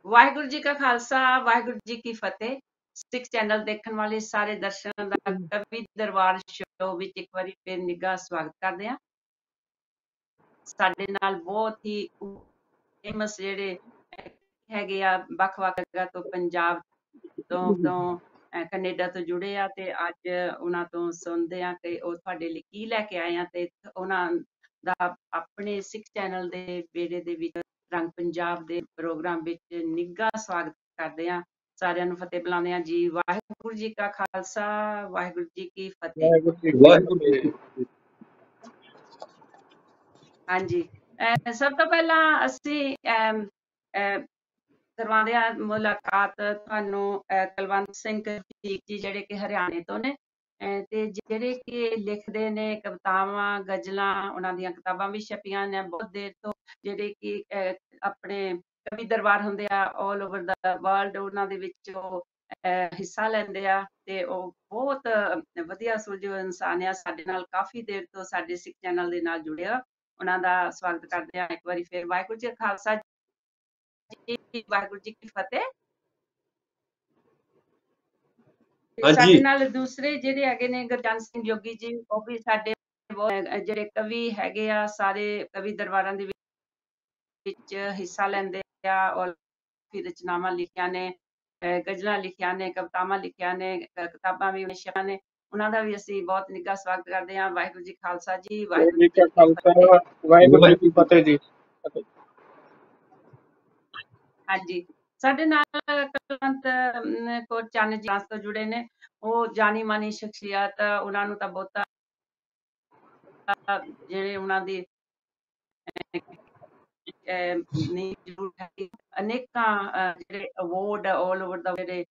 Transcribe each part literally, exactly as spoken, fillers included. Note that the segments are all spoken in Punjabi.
ਵਾਹਿਗੁਰੂ ਜੀ ਕਾ ਖਾਲਸਾ ਵਾਹਿਗੁਰੂ ਜੀ ਕੀ ਫਤਿਹ। ਸਿੱਖ ਚੈਨਲ ਦੇਖਣ ਵਾਲੇ ਸਾਰੇ ਦਰਸ਼ਕਾਂ ਦਾ ਕਵੀ ਦਰਬਾਰ ਸ਼ੋ ਵਿੱਚ ਇੱਕ ਵਾਰੀ ਫਿਰ ਨਿੱਘਾ ਸਵਾਗਤ ਕਰਦੇ ਹਾਂ। ਸਾਡੇ ਨਾਲ ਬਹੁਤ ਹੀ ਫੇਮਸ ਜਿਹੜੇ ਹੈਗੇ ਆ ਵੱਖ-ਵੱਖ ਜਗ੍ਹਾ ਤੋਂ, ਪੰਜਾਬ ਤੋਂ ਤੋਂ ਕੈਨੇਡਾ ਤੋਂ ਜੁੜੇ ਆ ਤੇ ਅੱਜ ਉਹਨਾਂ ਤੋਂ ਸੁਣਦੇ ਆ ਕਿ ਉਹ ਤੁਹਾਡੇ ਲਈ ਕੀ ਲੈ ਕੇ ਆਏ ਆ ਤੇ ਉਹਨਾਂ ਦਾ ਆਪਣੇ ਸਿੱਖ ਚੈਨਲ ਦੇ ਬੇੜੇ ਦੇ ਵਿੱਚ ਰੰਗ ਪੰਜਾਬ ਦੇ ਪ੍ਰੋਗਰਾਮ ਵਿੱਚ ਨਿੱਘਾ ਸਵਾਗਤ ਕਰਦੇ ਆ। ਸਾਰਿਆਂ ਨੂੰ ਫਤਿਹ ਬੁਲਾਉਂਦੇ ਆ ਜੀ। ਵਾਹਿਗੁਰੂ ਜੀ ਕਾ ਖਾਲਸਾ ਵਾਹਿਗੁਰੂ ਜੀ ਕੀ ਫਤਿਹ। ਵਾਹਿਗੁਰੂ ਜੀ। ਹਾਂਜੀ, ਸਭ ਤੋਂ ਪਹਿਲਾਂ ਅਸੀਂ ਕਰਵਾਉਂਦੇ ਆ ਮੁਲਾਕਾਤ ਤੁਹਾਨੂੰ ਕੁਲਵੰਤ ਸਿੰਘ ਜੀ ਜਿਹੜੇ ਕਿ ਹਰਿਆਣੇ ਤੋਂ ਨੇ ਤੇ ਜਿਹੜੇ ਕਿ ਲਿਖਦੇ ਨੇ ਕਵਿਤਾਵਾਂ, ਗਜ਼ਲਾਂ, ਉਹਨਾਂ ਦੀਆਂ ਕਿਤਾਬਾਂ ਵੀ ਛਪੀਆਂ ਨੇ ਬਹੁਤ ਦੇਰ ਤੋਂ, ਜਿਹੜੇ ਕਿ ਆਪਣੇ ਕਵੀ ਦਰਬਾਰ ਹੁੰਦੇ ਆ ਆਲ ਓਵਰ ਦਾ ਵਰਲਡ, ਉਹਨਾਂ ਦੇ ਵਿੱਚ ਉਹ ਹਿੱਸਾ ਲੈਂਦੇ ਆ ਤੇ ਉਹ ਬਹੁਤ ਵਧੀਆ ਸੁਲਝੇ ਇਨਸਾਨ ਆ। ਸਾਡੇ ਨਾਲ ਕਾਫੀ ਦੇਰ ਤੋਂ ਸਾਡੇ ਸਿੱਖ ਚੈਨਲ ਦੇ ਨਾਲ ਜੁੜਿਆ, ਉਹਨਾਂ ਦਾ ਸਵਾਗਤ ਕਰਦੇ ਆ ਇੱਕ ਵਾਰੀ ਫਿਰ। ਵਾਹਿਗੁਰੂ ਜੀ ਕਾ ਖਾਲਸਾ ਜੀ, ਵਾਹਿਗੁਰੂ ਜੀ ਕੀ ਫਤਿਹ। ਸਾਡੇ ਨਾਲ ਦੂਸਰੇ ਜਿਹੜੇ ਹੈਗੇ ਨੇ ਗੁਰਜੰਟ ਸਿੰਘ ਜੋਗੀ ਜੀ, ਉਹ ਵੀ ਸਾਡੇ ਜਿਹੜੇ ਕਵੀ ਹੈਗੇ ਆ, ਸਾਰੇ ਕਵੀ ਦਰਬਾਰਾਂ ਦੇ ਵਿੱਚ ਹਿੱਸਾ ਲੈਂਦੇ ਆ ਔਰ ਫਿਰ ਰਚਨਾਵਾਂ ਲਿਖੀਆਂ ਨੇ, ਗਜ਼ਲਾਂ ਲਿਖੀਆਂ ਨੇ, ਕਵਿਤਾਵਾਂ ਲਿਖੀਆਂ ਨੇ, ਕਿਤਾਬਾਂ ਵੀ ਛਪੀਆਂ ਨੇ। ਉਹਨਾਂ ਦਾ ਵੀ ਅਸੀਂ ਬਹੁਤ ਨਿੱਘਾ ਸਵਾਗਤ ਕਰਦੇ ਹਾਂ। ਵਾਹਿਗੁਰੂ ਜੀ ਖਾਲਸਾ ਜੀ, ਵਾਹਿਗੁਰੂ ਜੀ ਕੀ ਫਤਿਹ। ਵਾਹਿਗੁਰੂ ਜੀ ਕੀ ਫਤਿਹ ਜੀ। ਹਾਂਜੀ, ਸਾਡੇ ਨਾਲ ਕੁਲਵੰਤ ਕੌਰ ਚੰਨ ਜੀ ਤੋਂ ਜੁੜੇ ਨੇ, ਉਹ ਜਾਣੀ ਮਾਨੀ ਸ਼ਖਸੀਅਤ, ਉਹਨਾਂ ਨੂੰ ਤਾਂ ਬਹੁਤਾ ਜਿਹੜੇ ਉਹਨਾਂ ਦੀ ਨਹੀਂ ਜ਼ਰੂਰ ਹੈ, ਅਨੇਕਾਂ ਜਿਹੜੇ ਅਵਾਰਡ ਆਲ ਓਵਰ ਦਾ ਜਿਹੜੇ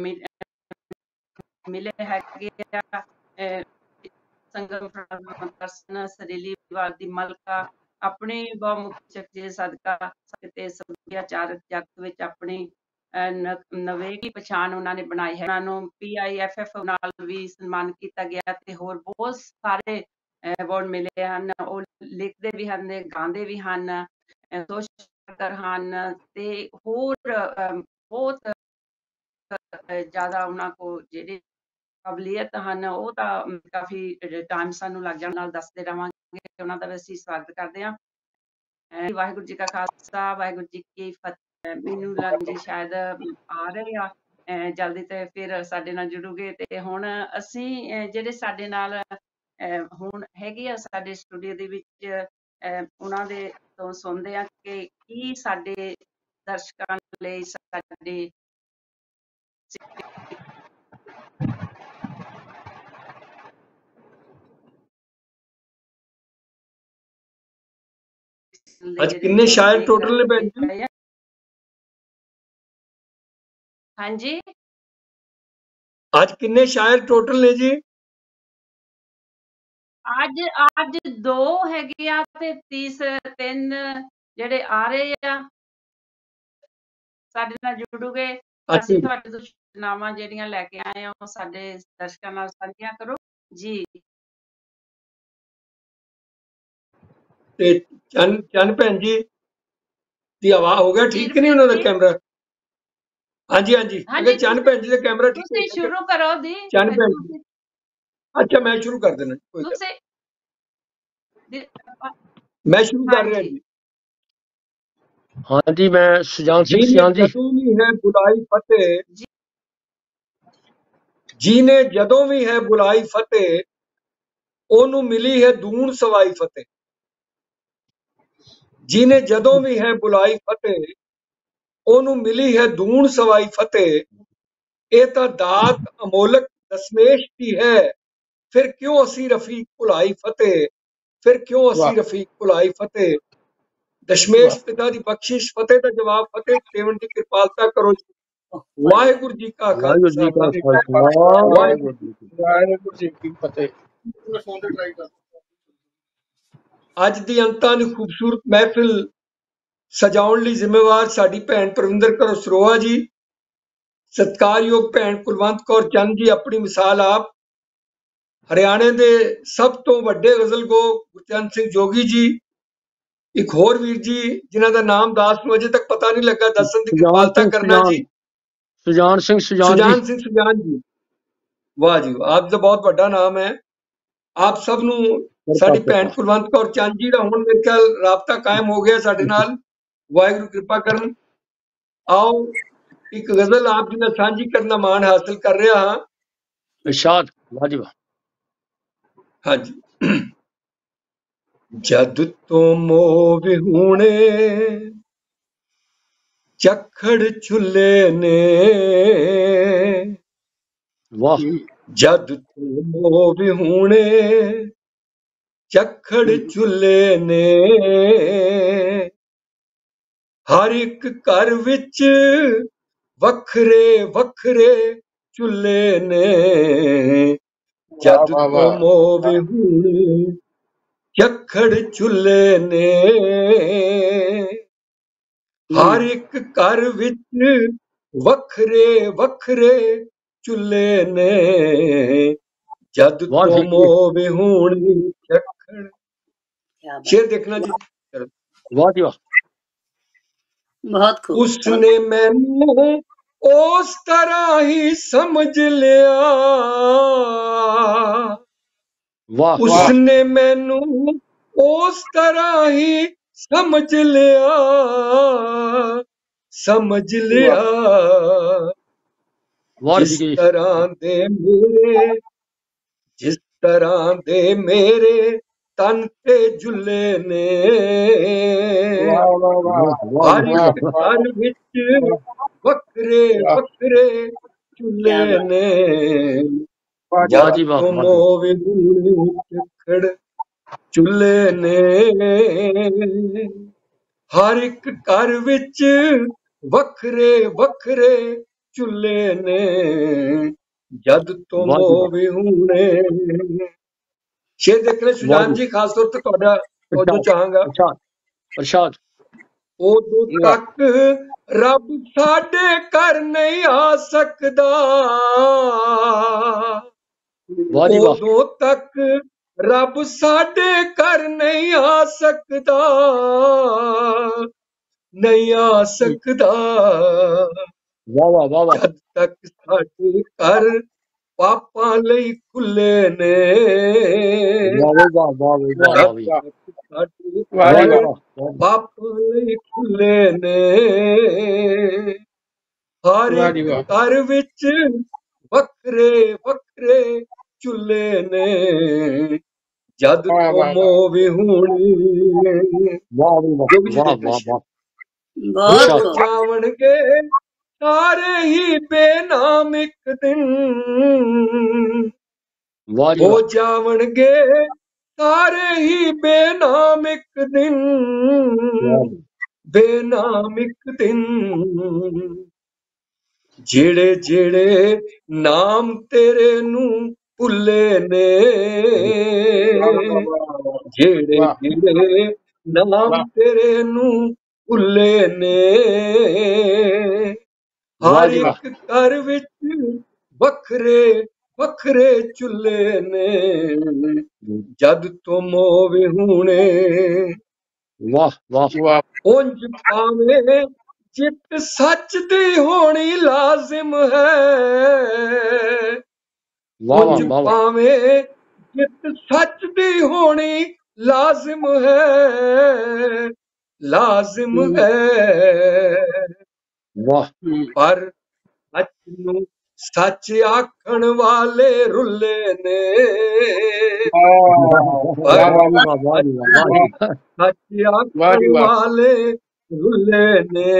ਮਿਲੇ ਹੈਗੇ ਆ। ਸੰਗਮ ਦਰਸ਼ਨ, ਸਰੀਲੀ ਵਿਵਾਦ ਦੀ ਮਲਕਾ, ਆਪਣੀ ਬਹੁਮੁਖੀ ਸ਼ਖਸੀਅਤ ਸਦਕਾ ਤੇ ਸੱਭਿਆਚਾਰਕ ਜਗਤ ਵਿੱਚ ਆਪਣੀ ਨਵੇਕਲੀ ਪਛਾਣ ਉਹਨਾਂ ਨੇ ਬਣਾਈ ਹੈ। ਉਹਨਾਂ ਨੂੰ ਪੀ ਆਈ ਐਫ ਐਫ ਨਾਲ ਵੀ ਸਨਮਾਨ ਕੀਤਾ ਗਿਆ ਤੇ ਹੋਰ ਬਹੁਤ ਸਾਰੇ ਅਵਾਰਡ ਮਿਲੇ ਹਨ। ਉਹ ਲਿਖਦੇ ਵੀ ਹਨ, ਗਾਉਂਦੇ ਵੀ ਹਨ, ਸੋਸ਼ਲ ਵਰਕਰ ਹਨ ਤੇ ਹੋਰ ਬਹੁਤ ਜ਼ਿਆਦਾ ਉਹਨਾਂ ਕੋਲ ਜਿਹੜੇ ਕਾਬਲੀਅਤ ਹਨ। ਉਹ ਤਾਂ ਕਾਫੀ ਟਾਈਮ ਸਾਨੂੰ ਲੱਗ ਜਾਣ ਨਾਲ ਦੱਸਦੇ ਰਹਾਂਗੇ। ਉਹਨਾਂ ਦਾ ਵੀ ਅਸੀਂ ਸਵਾਗਤ ਕਰਦੇ ਹਾਂ। ਵਾਹਿਗੁਰੂ ਜੀ ਕਾ ਖਾਲਸਾ ਵਾਹਿਗੁਰੂ ਜੀ ਕੀ ਫਤਿਹ। ਮੈਨੂੰ ਲੱਗ ਜੀ ਸ਼ਾਇਦ ਆ ਰਹੇ ਆ ਜਲਦੀ ਤੇ ਫਿਰ ਸਾਡੇ ਨਾਲ ਜੁੜੂਗੇ। ਤੇ ਹੁਣ ਅਸੀਂ ਜਿਹੜੇ ਸਾਡੇ ਨਾਲ ਹੁਣ ਹੈਗੇ ਆ ਸਾਡੇ ਸਟੂਡੀਓ ਦੇ ਵਿੱਚ, ਉਹਨਾਂ ਦੇ ਤੋਂ ਸੁਣਦੇ ਆ ਕਿ ਕੀ ਸਾਡੇ ਦਰਸ਼ਕਾਂ ਲਈ ਸਾਡੇ ਅੱਜ ਕਿੰਨੇ ਸ਼ਾਇਰ ਟੋਟਲ ਨੇ ਭੈਣ ਜੀ? ਹਾਂਜੀ, ਅੱਜ ਕਿੰਨੇ ਸ਼ਾਇਰ ਟੋਟਲ ਨੇ ਜੀ? ਅੱਜ ਅੱਜ ਦੋ ਹੈਗੇ ਆ ਤੇ ਤੀਸ ਤਿੰਨ ਜਿਹੜੇ ਆ ਰਹੇ ਆ ਸਾਡੇ ਨਾਲ ਜੁੜੂਗੇ। ਅਸੀਂ ਤੁਹਾਡੇ ਤੋਂ ਸੂਚਨਾਵਾਂ ਜਿਹੜੀਆਂ ਲੈ ਕੇ ਆਏ ਆ ਉਹ ਸਾਡੇ ਦਰਸ਼ਕਾਂ ਨਾਲ ਸਾਂਝੀਆਂ ਕਰੋ ਜੀ। ਤੇ ਚੰਨ ਚੰਨ ਭੈਣ ਜੀ ਦੀ ਆਵਾਜ਼ ਹੋ ਗਿਆ ਠੀਕ ਨਹੀਂ ਉਹਨਾਂ ਦਾ ਕੈਮਰਾ? ਹਾਂਜੀ ਹਾਂਜੀ, ਅਗਰ ਚੰਨ ਭੈਣ ਜੀ ਦਾ ਕੈਮਰਾ ਠੀਕ ਤੁਸੀਂ ਸ਼ੁਰੂ ਕਰੋ ਦੀ। ਚੰਨ ਭੈਣ ਜੀ, ਅੱਛਾ ਮੈਂ ਸ਼ੁਰੂ ਕਰ ਦੇਣਾ, ਤੁਸੀਂ ਮੈਂ ਸ਼ੁਰੂ ਕਰ ਰਿਹਾ ਜੀ। ਹਾਂਜੀ, ਮੈਂ ਸੁਜਾਨ ਸਿੰਘ ਸਿਆਲ ਜੀ। ਜਦੋਂ ਵੀ ਹੈ ਬੁਲਾਈ ਫਤਿਹ, ਜੀ ਨੇ ਜਦੋਂ ਵੀ ਹੈ ਬੁਲਾਈ ਫਤਿਹ, ਉਹਨੂੰ ਮਿਲੀ ਹੈ ਦੂਣ ਸਵਾਈ ਫਤਿਹ। ਜੀ ਨੇ ਜਦੋਂ ਵੀ ਹੈ ਬੁਲਾਈ ਫਤਿਹ, ਉਹਨੂੰ ਮਿਲੀ ਹੈ ਦੂਣ ਸਵਾਈ ਫਤਿਹ। ਇਹ ਤਾਂ ਦਾਤ ਅਮੋਲਕ ਦਸਮੇਸ਼ ਦੀ ਹੈ, ਫਿਰ ਕਿਉਂ ਅਸੀਂ ਰਫੀਕ ਭੁਲਾਈ ਫਤਿਹ, ਫਿਰ ਕਿਉਂ ਅਸੀਂ ਰਫੀਕ ਭੁਲਾਈ ਫਤਿਹ। ਦਸ਼ਮੇਸ਼ ਪਿਤਾ ਦੀ ਬਖਸ਼ਿਸ਼ ਫਤਿਹ ਦਾ ਜਵਾਬ ਫਤਿਹ, ਦੇਵਨ ਦੀ ਕਿਰਪਾਲਤਾ ਕਰੋ। ਵਾਹਿਗੁਰੂ ਜੀ ਕਾ ਖਾਲਸਾ ਵਾਹਿਗੁਰੂ ਜੀ ਕੀ ਫਤਿਹ। ਅੱਜ ਦੀ ਅੰਤਾਂ ਦੀ ਖੂਬਸੂਰਤ ਮਹਿਫਿਲ ਸਜਾਉਣ ਲਈ ਜ਼ਿੰਮੇਵਾਰ ਸਾਡੀ ਭੈਣ ਪਰਵਿੰਦਰ ਕੌਰ ਸਰੋਆ ਜੀ, ਸਤਿਕਾਰਯੋਗ ਭੈਣ ਕੁਲਵੰਤ ਕੌਰ ਚੰਨ ਜੀ, ਆਪਣੀ ਮਿਸਾਲ ਆਪ, ਹਰਿਆਣੇ ਦੇ ਸਭ ਤੋਂ ਵੱਡੇ ਗਜ਼ਲਗੋ ਗੁਰਜੰਟ ਸਿੰਘ ਜੋਗੀ ਜੀ, ਇੱਕ ਹੋਰ ਵੀਰ ਜੀ ਜਿਨ੍ਹਾਂ ਦਾ ਨਾਮ ਦਾਸ ਨੂੰ ਅਜੇ ਤੱਕ ਪਤਾ ਨਹੀਂ ਲੱਗਾ, ਦੱਸਣ ਦੀ ਸੁਜਾਨ ਕਿਰਪਾਲਤਾ ਸਿੰਘ ਕਰਨਾ ਸੁਜਾਨ ਜੀ। ਸੁਜਾਨ ਸਿੰਘ ਸੁਜਾਨ ਜੀ ਸੁਜਾਨ ਸਿੰਘ ਸੁਜਾਨ ਜੀ, ਵਾਹ ਜੀ ਵਾਹ, ਆਪ ਦਾ ਬਹੁਤ ਵੱਡਾ ਨਾਮ ਹੈ। ਆਪ ਸਭ ਨੂੰ ਸਾਡੀ ਭੈਣ ਕੁਲਵੰਤ ਕੌਰ ਚੰਦ ਜੀ ਦਾ ਹੁਣ ਮੇਰੇ ਖਿਆਲ ਰਾਬਤਾ ਕਾਇਮ ਹੋ ਗਿਆ ਸਾਡੇ ਨਾਲ, ਵਾਹਿਗੁਰੂ ਕਿਰਪਾ ਕਰਨ। ਆਓ ਇੱਕ ਗਜ਼ਲ ਆਪ ਜੀ ਨਾਲ ਸਾਂਝੀ ਕਰਨ ਦਾ ਮਾਣ ਹਾਸਲ ਕਰ ਰਿਹਾ ਹਾਂ। ਇਰਸ਼ਾਦ, ਵਾਹ ਜੀ ਵਾਹ। ਹਾਂਜੀ। ਜਦ ਤੋਂ ਮੋਹ ਵਿਹੂਣੇ ਝੱਖੜ ਝੁੱਲੇ ਨੇ, ਵਾਹ। ਜਦ ਤੋਂ ਮੋਹ ਵਿਹੂਣੇ ਝੱਖੜ ਝੁੱਲੇ ਨੇ, ਹਰ ਇੱਕ ਘਰ ਵਿੱਚ ਵੱਖਰੇ ਵੱਖਰੇ ਚੁੱਲ੍ਹੇ ਨੇ। ਜਦ ਤੋਂ ਮੋਹ ਵਿਹੂਣੇ ਝੱਖੜ ਝੁੱਲੇ ਨੇ, ਹਰ ਇੱਕ ਘਰ ਵਿੱਚ ਵੱਖਰੇ ਵੱਖਰੇ ਚੁੱਲ੍ਹੇ ਨੇ। ਜਦ ਤੋਂ ਮੋਹ ਵਿਹੂਣੇ ਝੱਖੜ। ਸ਼ੇਰ ਦੇਖਣਾ ਜੀ। ਵਾਹ ਜੀ ਵਾਹ। ਬਹੁਤ ਖੂਬ। ਉਸਨੇ ਮੈਨੂੰ ਉਸ ਤਰ੍ਹਾਂ ਹੀ ਸਮਝ ਲਿਆ, ਵਾਹ। ਉਸਨੇ ਮੈਨੂੰ ਉਸ ਤਰ੍ਹਾਂ ਹੀ ਸਮਝ ਲਿਆ, ਸਮਝ ਲਿਆ। ਜਿਸ ਤਰ੍ਹਾਂ ਦੇ ਮੇਰੇ, ਜਿਸ ਤਰ੍ਹਾਂ ਦੇ ਮੇਰੇ ਤਨ ਤੇ ਝੁੱਲੇ ਨੇ, ਹਰ ਇੱਕ ਘਰ ਵਿੱਚ ਵੱਖਰੇ ਵੱਖਰੇ ਝੁੱਲੇ ਨੇ। ਜਦ ਤੋਂ ਮੋਹ ਵਿਹੂਣੇ ਝੱਖੜ ਝੁੱਲੇ ਨੇ, ਹਰ ਇੱਕ ਘਰ ਵਿੱਚ ਵੱਖਰੇ ਵੱਖਰੇ ਝੁੱਲੇ ਨੇ। ਜਦ ਤੋਂ ਮੋਹ ਵਿਹੂਣੇ। ਸ਼ੇਰ ਦੇਖਣੇ ਸੁਜਾਨ ਜੀ, ਖਾਸ ਤੌਰ ਤੇ ਤੁਹਾਡਾ ਉਦੋਂ ਚਾਹਾਂਗਾ। ਇਰਸ਼ਾਦ। ਉਦੋਂ ਤੱਕ ਰੱਬ ਸਾਡੇ ਘਰ ਨਹੀਂ ਆ ਸਕਦਾ, ਉਦੋਂ ਤੱਕ ਰੱਬ ਸਾਡੇ ਘਰ ਨਹੀਂ ਆ ਸਕਦਾ, ਨਹੀਂ ਆ ਸਕਦਾ। ਜਦ ਤੱਕ ਸਾਡੇ ਘਰ ਪਾਪਾਂ ਲਈ ਖੁੱਲੇ ਨੇ, ਪਾਪਾਂ ਲਈ ਖੁੱਲੇ ਨੇ। ਹਰ ਇੱਕ ਘਰ ਵਿੱਚ ਵੱਖਰੇ ਵੱਖਰੇ ਚੁੱਲ੍ਹੇ ਨੇ। ਜਦ ਤੋਂ ਮੋਹ ਵਿਹੂਣੇ। ਹੋ ਜਾਵਣਗੇ ਸਾਰੇ ਹੀ ਬੇਨਾਮ ਇੱਕ ਦਿਨ, ਹੋ ਜਾਵਣਗੇ ਸਾਰੇ ਹੀ ਬੇਨਾਮ ਇੱਕ ਦਿਨ, ਬੇਨਾਮ ਇੱਕ ਦਿਨ। ਜਿਹੜੇ ਜਿਹੜੇ ਨਾਮ ਤੇਰੇ ਨੂੰ ਭੁੱਲੇ ਨੇ, ਜਿਹੜੇ ਜਿਹੜੇ ਨਾਮ ਤੇਰੇ ਨੂੰ ਭੁੱਲੇ ਨੇ, ਹਰ ਇੱਕ ਘਰ ਵਿੱਚ ਵੱਖਰੇ ਵੱਖਰੇ ਚੁੱਲ੍ਹੇ ਨੇ। ਜਦ ਤੋਂ ਮੋਹ ਵਿਹੂਣੇ। ਵਾਹ ਵਾਹ। ਉਂਝ ਭਾਵੇਂ ਜਿੱਤ ਸੱਚ ਦੀ ਹੋਣੀ ਲਾਜ਼ਮ ਹੈ, ਉਂਝ ਭਾਵੇਂ ਜਿੱਤ ਸੱਚ ਦੀ ਹੋਣੀ ਲਾਜ਼ਮ ਹੈ, ਲਾਜ਼ਮ ਹੈ। ਵਾਹ। ਪਰ ਸੱਚ ਨੂੰ ਸੱਚ ਆਖਣ ਵਾਲੇ ਰੁੱਲੇ ਨੇ, ਸੱਚ ਆਖਣ ਵਾਲੇ ਰੁੱਲੇ ਨੇ।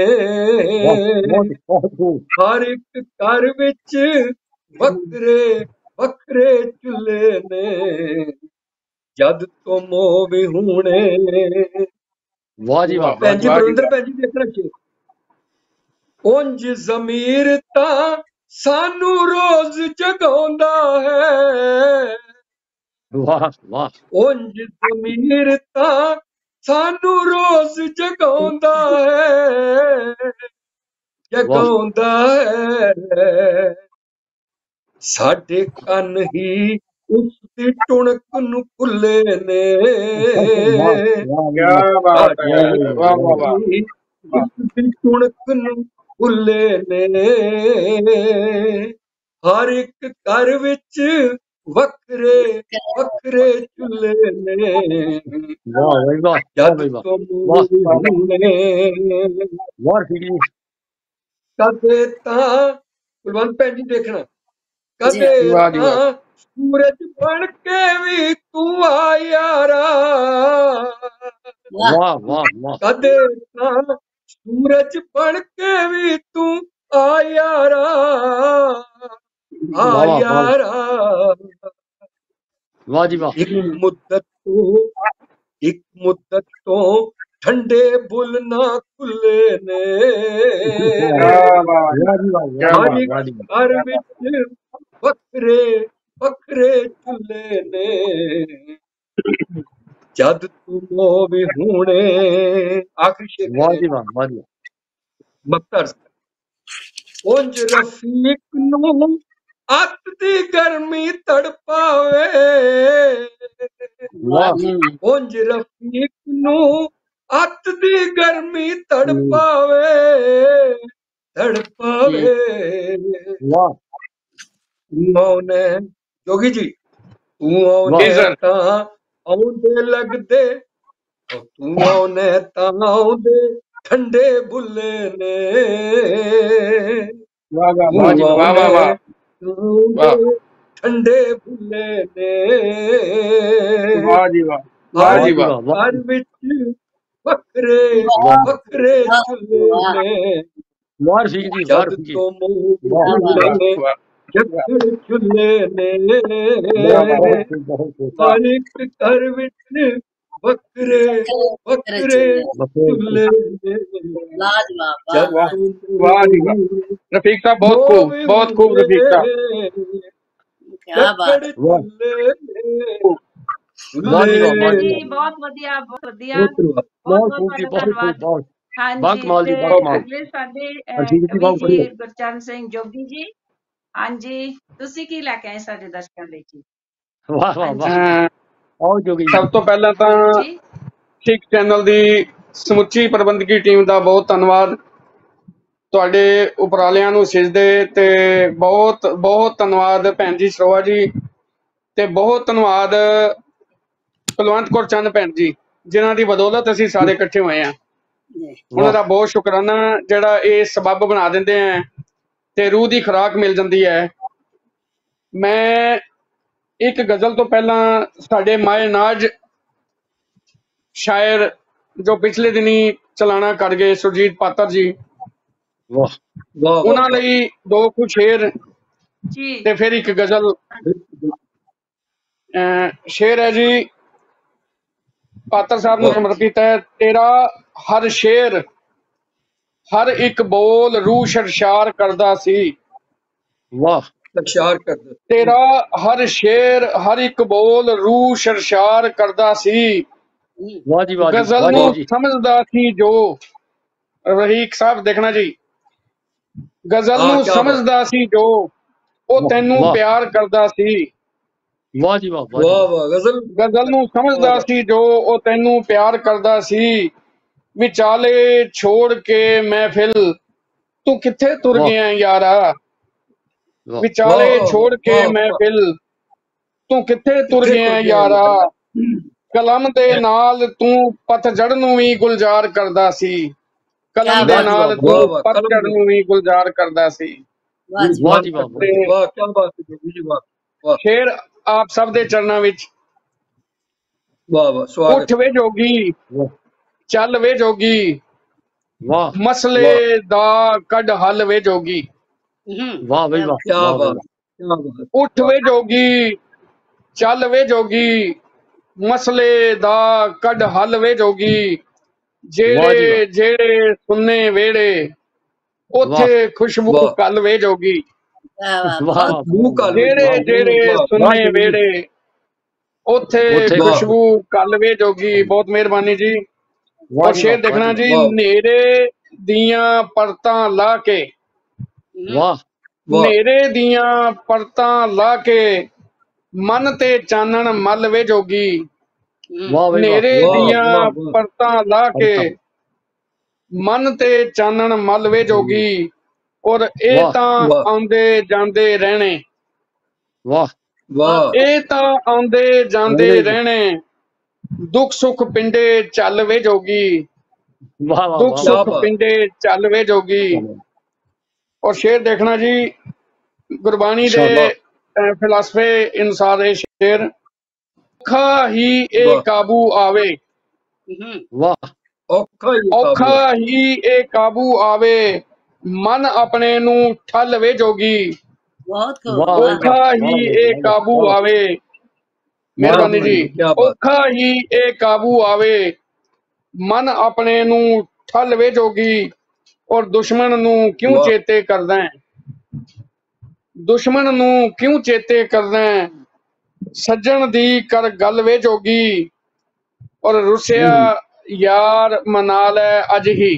ਹਰ ਇੱਕ ਘਰ ਵਿੱਚ ਵੱਖਰੇ ਵੱਖਰੇ ਚੁੱਲ੍ਹੇ ਨੇ। ਜਦ ਤੋਂ ਮੋਹ ਵਿਹੂਣੇ। ਵਾਹ ਜੀ ਵਾਹ। ਭੈਣ ਜੀ ਬਰਿੰਦਰ ਭੈਣ ਜੀ ਦੇਖਣਾ ਚਾਹੀਦਾ। ਉਂਝ ਜ਼ਮੀਰ ਤਾਂ ਸਾਨੂੰ ਰੋਜ਼ ਜਗਾਉਂਦਾ ਹੈ, ਵਾਹ ਵਾਹ। ਉਂਝ ਜ਼ਮੀਰ ਤਾਂ ਸਾਨੂੰ ਰੋਜ਼ ਜਗਾਉਂਦਾ ਹੈ, ਜਗਾਉਂਦਾ ਹੈ। ਸਾਡੇ ਕੰਨ ਹੀ उसकी टुणक नु खुले ने वाह वाह क्या बात है, वाह वाह वाह वाह। उसकी टुणक नु खुले ने हर एक घर विच वखरे वखरे चुल्ले ने वाह भाई वाह वाह जद भाई वाह तो वाह मूने वाह ठीक जी कदे तां कुलवंत भैन जी देखना कदे वाह जी वाह। तां सूरज बन के भी तू आ यारा वाह वाह वाह कदे तां सूरज बन के भी तू आ यारा आ वाह वाह वाह यारा वाह जी वाह एक मुद्दत तो एक मुद्दत तो ठंडे बुल ना खुले ने क्या बात वाह जी वाह क्या वाह हर जी बात वाह एक जी वाह घर विच वखरे वखरे चुल्ले ने जद तू मोवी हुणे आखिरी शेर वाह है जी वाह वाह जी मक्तर उंज रफीक नू अत दी गर्मी तड़पावे वाह उंज रफीक नू अत दी गर्मी तड़पावे तड़पावे वाह तू औने जोगी जी तू जी औने सर। तां औंदे लगदे और तू औने तां औंदे ठंडे बुल्ले ने वाह वाह तू वाह वाह जी वाह वाह वाह वाह औंदे वाह ठंडे बुल्ले ने वाह जी वाह वाह हर वाह जी जी वाह वाह वाह घर विच वखरे वाह वखरे चुल्ले ने वाह ठीक जी वाह जद ठीक जी तो मूंह वाह वाह हुणे वाह जखड़ चुल्ले ने वाह बहुत खूब बहुत खूब वाह हर एक घर विच वखरे वखरे बसे चुल्ले ने जद वाह तो वाह जी वाह। मूंह रफीक साहब बहुत खूब मोवी बहुत खूब रफीक साहब। हुणे जखड़ वाह चुल्ले ने वाह जी वाह वाह जी जी वाह बहुत ਵਧੀਆ ਬਹੁਤ ਵਧੀਆ बहुत धन्यवाद ਬਹੁਤ बहुत ਬਹੁਤ खूब जी ਤੁਹਾਡਾ बहुत खूब ਧੰਨਵਾਦ बहुत ਹਾਂਜੀ बाकमाल ਤੇ जी बाकमाल ਅਗਲੇ ਸਾਡੇ ਅਹ, अरजीत जी ਕਵੀ बाबू ਜੀ खड़िए ਗੁਰਚਰਨ ਸਿੰਘ ਜੋਗੀ ਜੀ ਹਾਂਜੀ ਤੁਸੀਂ ਕੀ ਲੈ ਕੇ ਆਏ ਸਾਡੇ ਦਰਸ਼ਕਾਂ ਲਈ ਜੀ वाह वाह वाह ਹਾਂਜੀ ਅਹ आओ जोगी जी ਸਭ ਤੋਂ ਪਹਿਲਾਂ ਤਾਂ ਜੀ ਸਿੱਖ ਚੈਨਲ ਦੀ ਸਮੁੱਚੀ ਪ੍ਰਬੰਧਕੀ ਟੀਮ ਦਾ ਬਹੁਤ ਧੰਨਵਾਦ। ਤੁਹਾਡੇ ਉਪਰਾਲਿਆਂ ਨੂੰ ਸਿਜਦੇ ਤੇ ਬਹੁਤ ਬਹੁਤ ਧੰਨਵਾਦ ਭੈਣ ਜੀ ਸਰੋਆ ਜੀ ਤੇ ਬਹੁਤ ਧੰਨਵਾਦ ਕੁਲਵੰਤ ਕੌਰ ਚੰਦ ਭੈਣ ਜੀ ਜਿਨ੍ਹਾਂ ਦੀ ਬਦੌਲਤ ਅਸੀਂ ਸਾਰੇ ਇਕੱਠੇ ਹੋਏ ਆ। ਉਹਨਾਂ वाह ਦਾ ਬਹੁਤ ਸ਼ੁਕਰਾਨਾ ਜਿਹੜਾ ਇਹ ਸਬੱਬ ਬਣਾ ਦਿੰਦੇ ਆ ਤੇ ਰੂਹ ਦੀ ਖੁਰਾਕ ਮਿਲ ਜਾਂਦੀ ਹੈ। ਮੈਂ ਇੱਕ ਗਜ਼ਲ ਤੋਂ ਪਹਿਲਾਂ ਸਾਡੇ ਮਾਏ ਨਾਜ ਸ਼ਾਇਰ ਜੋ ਪਿਛਲੇ ਦਿਨੀ ਚਲਾਣਾ ਕਰ ਗਏ ਸੁਰਜੀਤ ਪਾਤਰ ਜੀ वाह वाह वाह ਉਹਨਾਂ ਲਈ ਦੋ ਕੁ ਸ਼ੇਰ ਜੀ ਤੇ ਫਿਰ ਇੱਕ ਗਜ਼ਲ। ਅਹ ਸ਼ੇਰ ਹੈ ਜੀ ਪਾਤਰ ਸਾਹਿਬ ਨੂੰ वाह ਸਮਰਪਿਤ ਹੈ। ਤੇਰਾ ਹਰ ਸ਼ੇਰ ਹਰ ਇੱਕ ਬੋਲ ਰੂਹ ਸ਼ਰਸ਼ਾਰ ਕਰਦਾ ਸੀ। वाह लक्षार कर दो ਤੇਰਾ ਹਰ ਸ਼ੇਰ ਹਰ ਇੱਕ ਬੋਲ ਰੂਹ ਸ਼ਰਸ਼ਾਰ ਕਰਦਾ ਸੀ। वाह जी वाह जी ਗਜ਼ਲ वाह ਨੂੰ जी ਸਮਝਦਾ ਸੀ ਜੋ ਰਹੀਕ ਸਾਹਿਬ ਦੇਖਣਾ ਜੀ ਗਜ਼ਲ हाँ ਨੂੰ क्या बात ਸਮਝਦਾ ਸੀ ਜੋ ਉਹ वाह ਤੈਨੂੰ वाह ਪਿਆਰ ਕਰਦਾ ਸੀ। वाह जी वाह वाह जी वाह वाह वाह गजल ਗਜ਼ਲ ਨੂੰ वाह ਸਮਝਦਾ वाह ਸੀ ਜੋ ਉਹ ਤੈਨੂੰ ਪਿਆਰ ਕਰਦਾ ਸੀ। ਵਿਚਾਲੇ ਛੋੜ ਕੇ ਮਹਿਫਿਲ ਤੂੰ ਕਿੱਥੇ ਤੁਰ वाह ਗਿਆ ਯਾਰਾ। वाह ਵਿਚਾਲੇ वाह ਛੋੜ ਕੇ वाह वाह ਮਹਿਫਿਲ ਤੂੰ ਕਿੱਥੇ ਤੁਰ किथे ਗਿਆ तुर गया ਯਾਰਾ। यार ਕਲਮ ਦੇ ਨਾਲ ਤੂੰ ਪਤਝੜ ਨੂੰ ਵੀ ਗੁਲਜ਼ਾਰ ਕਰਦਾ ਸੀ। ਕਲਮ ਦੇ वाह जी वाह ਨਾਲ वाह ਤੂੰ वाह वाह कलम ਪਤਝੜ दे ਨੂੰ ਵੀ ਗੁਲਜ਼ਾਰ ਕਰਦਾ ਸੀ। वाह वाह जी वाह वाह ਤੇ जी वाह क्या बात है जोगी जी वाह वाह ਸ਼ੇਰ ਆਪ ਸਭ ਦੇ ਚਰਨਾਂ ਵਿੱਚ। वाह वाह स्वागत ਉੱਠ ਵੇ ਜੋਗੀ वाह ਚੱਲ ਵੇ ਜੋਗੀ वाह वाह ਮਸਲੇ ਦਾ ਕੱਢ ਹੱਲ ਵੇ ਜੋਗੀ। वाह भाई वाह क्या वाह भाई बात क्या बात ਉੱਠ वाह ਵੇ ਜੋਗੀ ਚੱਲ ਵੇ ਜੋਗੀ ਮਸਲੇ ਦਾ ਕੱਢ ਹੱਲ ਵੇ ਜੋਗੀ। वाह जी वाह ਜਿਹੜੇ ਜਿਹੜੇ ਸੁੰਨੇ ਵੇੜੇ वाह ਉੱਥੇ ਖੁਸ਼ਬੂ वाह ਕੱਲ ਵੇ ਜੋਗੀ। वाह वाह मुंह काल में ਜਿਹੜੇ वाह ਜਿਹੜੇ वाह वाह ਸੁੰਨੇ जोगी जी ਵੇੜੇ ਉੱਥੇ उठे वाह ਖੁਸ਼ਬੂ ਕੱਲ ਵੇ ਜੋਗੀ। ਬਹੁਤ ਮਿਹਰਬਾਨੀ ਜੀ। वाह ਔਰ जी ਸ਼ੇਰ वाह वाह ਦੇਖਣਾ जी ਜੀ वाह ਨੇਰੇ ਦੀਆਂ ਪਰਤਾਂ ਲਾ ਕੇ वाह वाह ਨੇਰੇ ਦੀਆਂ ਪਰਤਾਂ ਲਾ ਕੇ मन ते चानन मल वे जोगी वाह भाई वाह नेरे वाह दियां वाह वाह परतां ला के परतां मन ते चानन मल वे जोगी और ए वाह तां वाह आउंदे जांदे रहने वाह वाह ए तां आउंदे जांदे रहने रहने दुख सुख पिंडे चल वे जोगी वाह वाह दुख वाह क्या वाह सुख बात पिंडे चल वे जोगी और शेर देखना जी गुरबाणी दे शाबाश वाह फिलासफे अनुसार ये शेर औखा ही ए वाह काबू आवे वाह औखा ही औखा काबू ही ए काबू आवे मन अपने नू ठल वे जोगी बहुत खूब वाह भाई वाह औखा वाह ही वाह ए वाह काबू वाह आवे वाह मेहरबानी जी वाह क्या बात औखा ही ए काबू आवे मन अपने नू ठल वे जोगी और दुश्मन नू क्यों वाह चेते करदा है दुश्मन नू क्यों चेते करदा है सज्जन दी कर गल वे जोगी और रुसिया हम्म यार मना लै अज ही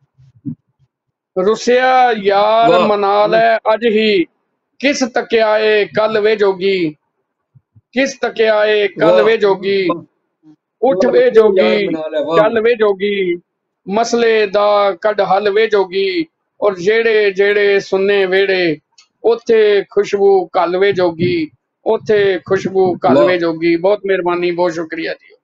रुसिया यार वाह मना लै अज ही किस तकियाए कल वे जोगी किस तकियाए कल वाह वे जोगी वाह उठ वाह वे क्यों जोगी यार मना ले वाह चल वे जोगी मसले दा कड हल वे जोगी और जेड़े जेड़े सुन्ने वेड़े उथे खुशबू कल वे जोगी उथे खुशबू कल वाह वे जोगी बहुत मेहरबानी बहुत शुक्रिया जी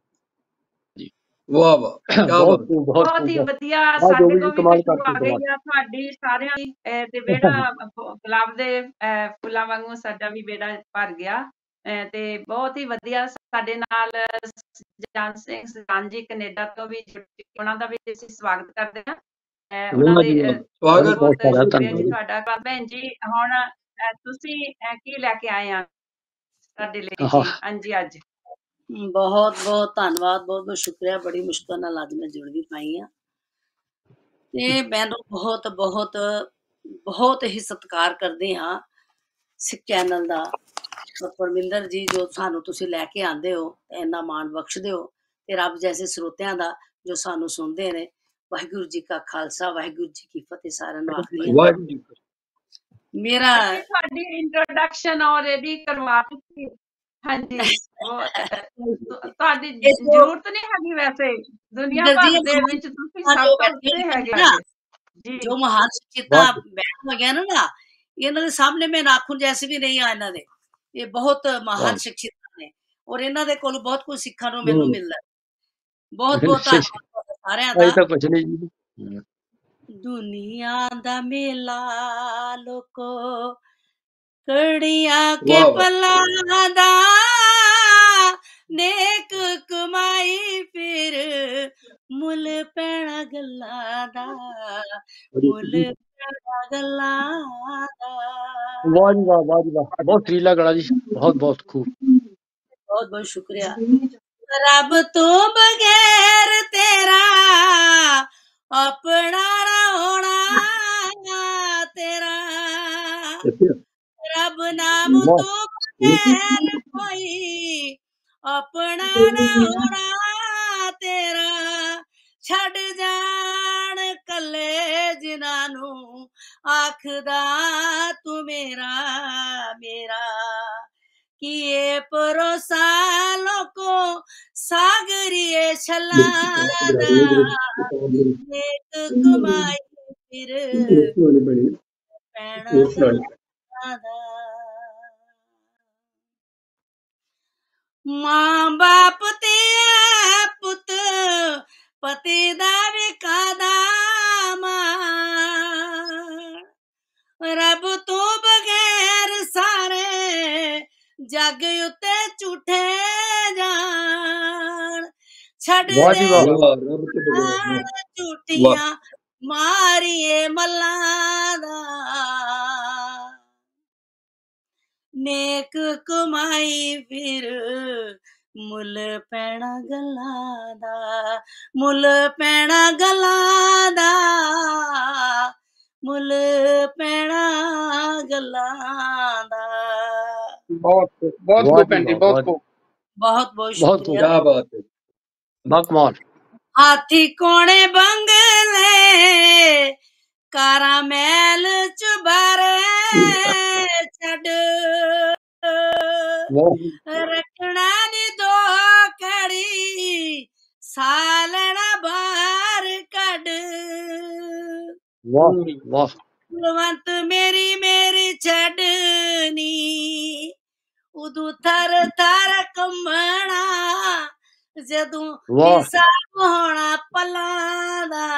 वाह वाह क्या बहुत बात खूब बहुत ਬਹੁਤ खूब ਹੀ बहुत ਵਧੀਆ वाह ਸਾਡੇ जोगी ਕੋਲ जी ਵੀ कमाल ਖੁਸ਼ਬੂ करते ਆ कमाल ਗਈ ਆ ਤੁਹਾਡੀ ਸਾਰਿਆਂ ਦੀ ਅਹ ਤੇ ਵਿਹੜਾ ਗੁਲਾਬ ਦੇ ਅਹ ਫੁੱਲਾਂ ਵਾਂਗੂ ਸਾਡਾ ਵੀ ਵਿਹੜਾ ਭਰ ਗਿਆ ਅਹ ਤੇ ਬਹੁਤ ਹੀ ਵਧੀਆ ਸਾਡੇ ਨਾਲ ਜਾਨ ਸਿੰਘ ਸਜਾਨ ਜੀ ਕੈਨੇਡਾ ਤੋਂ ਵੀ ਜੁੜ ਚੁੱਕੇ, ਉਹਨਾਂ ਦਾ ਵੀ ਅਸੀਂ ਸਵਾਗਤ ਕਰਦੇ ਹਾਂ ਅਹ ਉਹਨਾਂ वाह ਦੇ जी ਅਹ वाह ਬਹੁਤ स्वागत बहुत ਬਹੁਤ सारा ਸ਼ੁਕਰੀਆ ਜੀ धन्यवाद ਤੁਹਾਡਾ। ਭੈਣ ਜੀ ਹੁਣ ਅਹ ਤੁਸੀਂ ਅਹ ਕੀ ਲੈ ਕੇ ਆਏ ਆ ਸਾਡੇ ਲਈ हाँ ਜੀ? ਹਾਂਜੀ ਅੱਜ ਬਹੁਤ ਬਹੁਤ ਧੰਨਵਾਦ ਬਹੁਤ ਬਹੁਤ ਸ਼ੁਕਰੀਆ ਬੜੀ ਮੁਸ਼ਕਲ ਨਾਲ ਅੱਜ ਮੈਂ ਜੁੜ ਵੀ ਪਾਈ ਆ ਤੇ ਮੈਨੂੰ ਬਹੁਤ ਬਹੁਤ ਬਹੁਤ ਹੀ ਸਤਿਕਾਰ ਕਰਦੇ ਹਾਂ ਸਿੱਖ ਚੈਨਲ ਦਾ ਔਰ ਪਰਮਿੰਦਰ ਜੀ ਜੋ ਸਾਨੂੰ ਤੁਸੀਂ ਲੈ ਕੇ ਆਂਦੇ ਹੋ ਇੰਨਾ ਮਾਣ ਬਖਸ਼ਦੇ ਹੋ ਤੇ ਰੱਬ ਜੈਸੇ ਸਰੋਤਿਆਂ ਦਾ ਜੋ ਸਾਨੂੰ ਸੁਣਦੇ ਨੇ ਵਾਹਿਗੁਰੂ ਜੀ ਕਾ ਖਾਲਸਾ ਵਾਹਿਗੁਰੂ ਜੀ ਕੀ ਫਤਿਹ ਸਾਰਿਆਂ ਨੂੰ ਆਖਦੀ ਹਾਂ वाह जी ਮੇਰਾ ਅਸੀਂ ਤੁਹਾਡੀ ਇੰਟਰੋਡਕਸ਼ਨ ਆਲਰੇਡੀ ਕਰਵਾ ਦਿੱਤੀ। ਹਾਂਜੀ ਉਹ ਅਹ, ਤੁ- ਤੁਹਾਡੀ ਇਹ ਜੋ ਜ਼ਰੂਰਤ ਨਹੀਂ ਹੈਗੀ ਵੈਸੇ, ਦੁਨੀਆ ਪਰਮਿੰਦਰ ਭਰ ਜੀ ਦੇ ਮਹਾਨ ਵਿੱਚ ਤੁਸੀਂ ਸ਼ਖਸੀਅਤਾਂ ਸਭ ਜੋ ਤੋਂ ਬੈਠੇ ਉੱਤੇ ਹੋਏ ਹੈਗੇ ਨੇ ਨਾ ਹੈਗੇ ਜੀ। ਜੋ ਮਹਾਨ ਸ਼ਖਸੀਅਤਾਂ बहुत ਬੈਠ ਹੋ ਗਿਆ ਨਾ ਨਾ ਇਹਨਾਂ ਦੇ ਸਾਹਮਣੇ ਮੈਂ ਨਾਖੂਨ ਜੈਸੇ ਵੀ ਨਹੀਂ ਆ ਇਹਨਾਂ ਦੇ ਇਹ ਬਹੁਤ ਮਹਾਨ वाह ਸ਼ਖਸੀਅਤਾਂ ਨੇ ਔਰ ਇਹਨਾਂ ਦੇ ਕੋਲ ਬਹੁਤ ਕੁਝ ਸਿੱਖਣ ਨੂੰ ਮੈਨੂੰ हम्म, ਮਿਲਦਾ ਬਹੁਤ ਬਹੁਤ सही ਧੰਨਵਾਦ ਤੁਹਾਡਾ ਸਾਰਿਆਂ अभी ਦਾ तो कुछ नहीं जी हम्म, ਦੁਨੀਆ ਦਾ ਮੇਲਾ ਲੋਕੋ ਕੜੀਆਂ ਕੇ वाह वाह ਪਲਾਂ ਦਾ ਨੇਕ ਕਮਾਈ ਫਿਰ ਮੁੱਲ ਪੈਣਾ ਗੱਲਾਂ ਦਾ ਮੁੱਲ ਪੈਣਾ ਗੱਲਾਂ ਦਾ वाह जी वाह वाह जी वाह बहुत रीला गड़ा जी बहुत बहुत खूब ਬਹੁਤ ਬਹੁਤ ਸ਼ੁਕਰੀਆ ਰੱਬ ਤੋਂ ਬਗੈਰ ਤੇਰਾ ਆਪਣਾ ਨਾ ਹੋਣਾ ਤੇਰਾ ਰੱਬ ਨਾਮ वाह ਤੋਂ ਬਗੈਰ ਕੋਈ ਆਪਣਾ ਨਾ ਹੋਣਾ ਤੇਰਾ ਛੱਡ ਜਾਣ ਕੱਲੇ ਜਿਨ੍ਹਾਂ ਨੂੰ ਆਖਦਾ ਤੂੰ ਮੇਰਾ ਮੇਰਾ किए परोसा लोको सागरिए छलादा नेक कमाई फिर पैना गलादा मां बाप ते पुत पति दा विकादा रब तो बगैर सारे जग उत्ते झूठे जान छड़ वाह दे जी वाह वाह रब के बगैर वाह वाह झूठियां मारिए मल्लां दा नेक कमाई फिर मुल पैना गल्लां दा मुल पैना गल्लां दा मुल पैना गल्लां दा बहुत खूब बहुत वाह खूब जी भैन जी वाह बहुत वाह जी खूब बहुत बहुत बहुत खूब शुक्रिया क्या बात है बकमाल हाथी कोणे बंगले कारा महल च बारे छड़ ਵਾਹ रखना नी दो कड़ी सालना बाहर कड ਵਾਹ ਵਾਹ कुलवंत मेरी मेरी छड़नी उदू थर थर कंबना जदू ਵਾਹ हिसाब होना पलां दा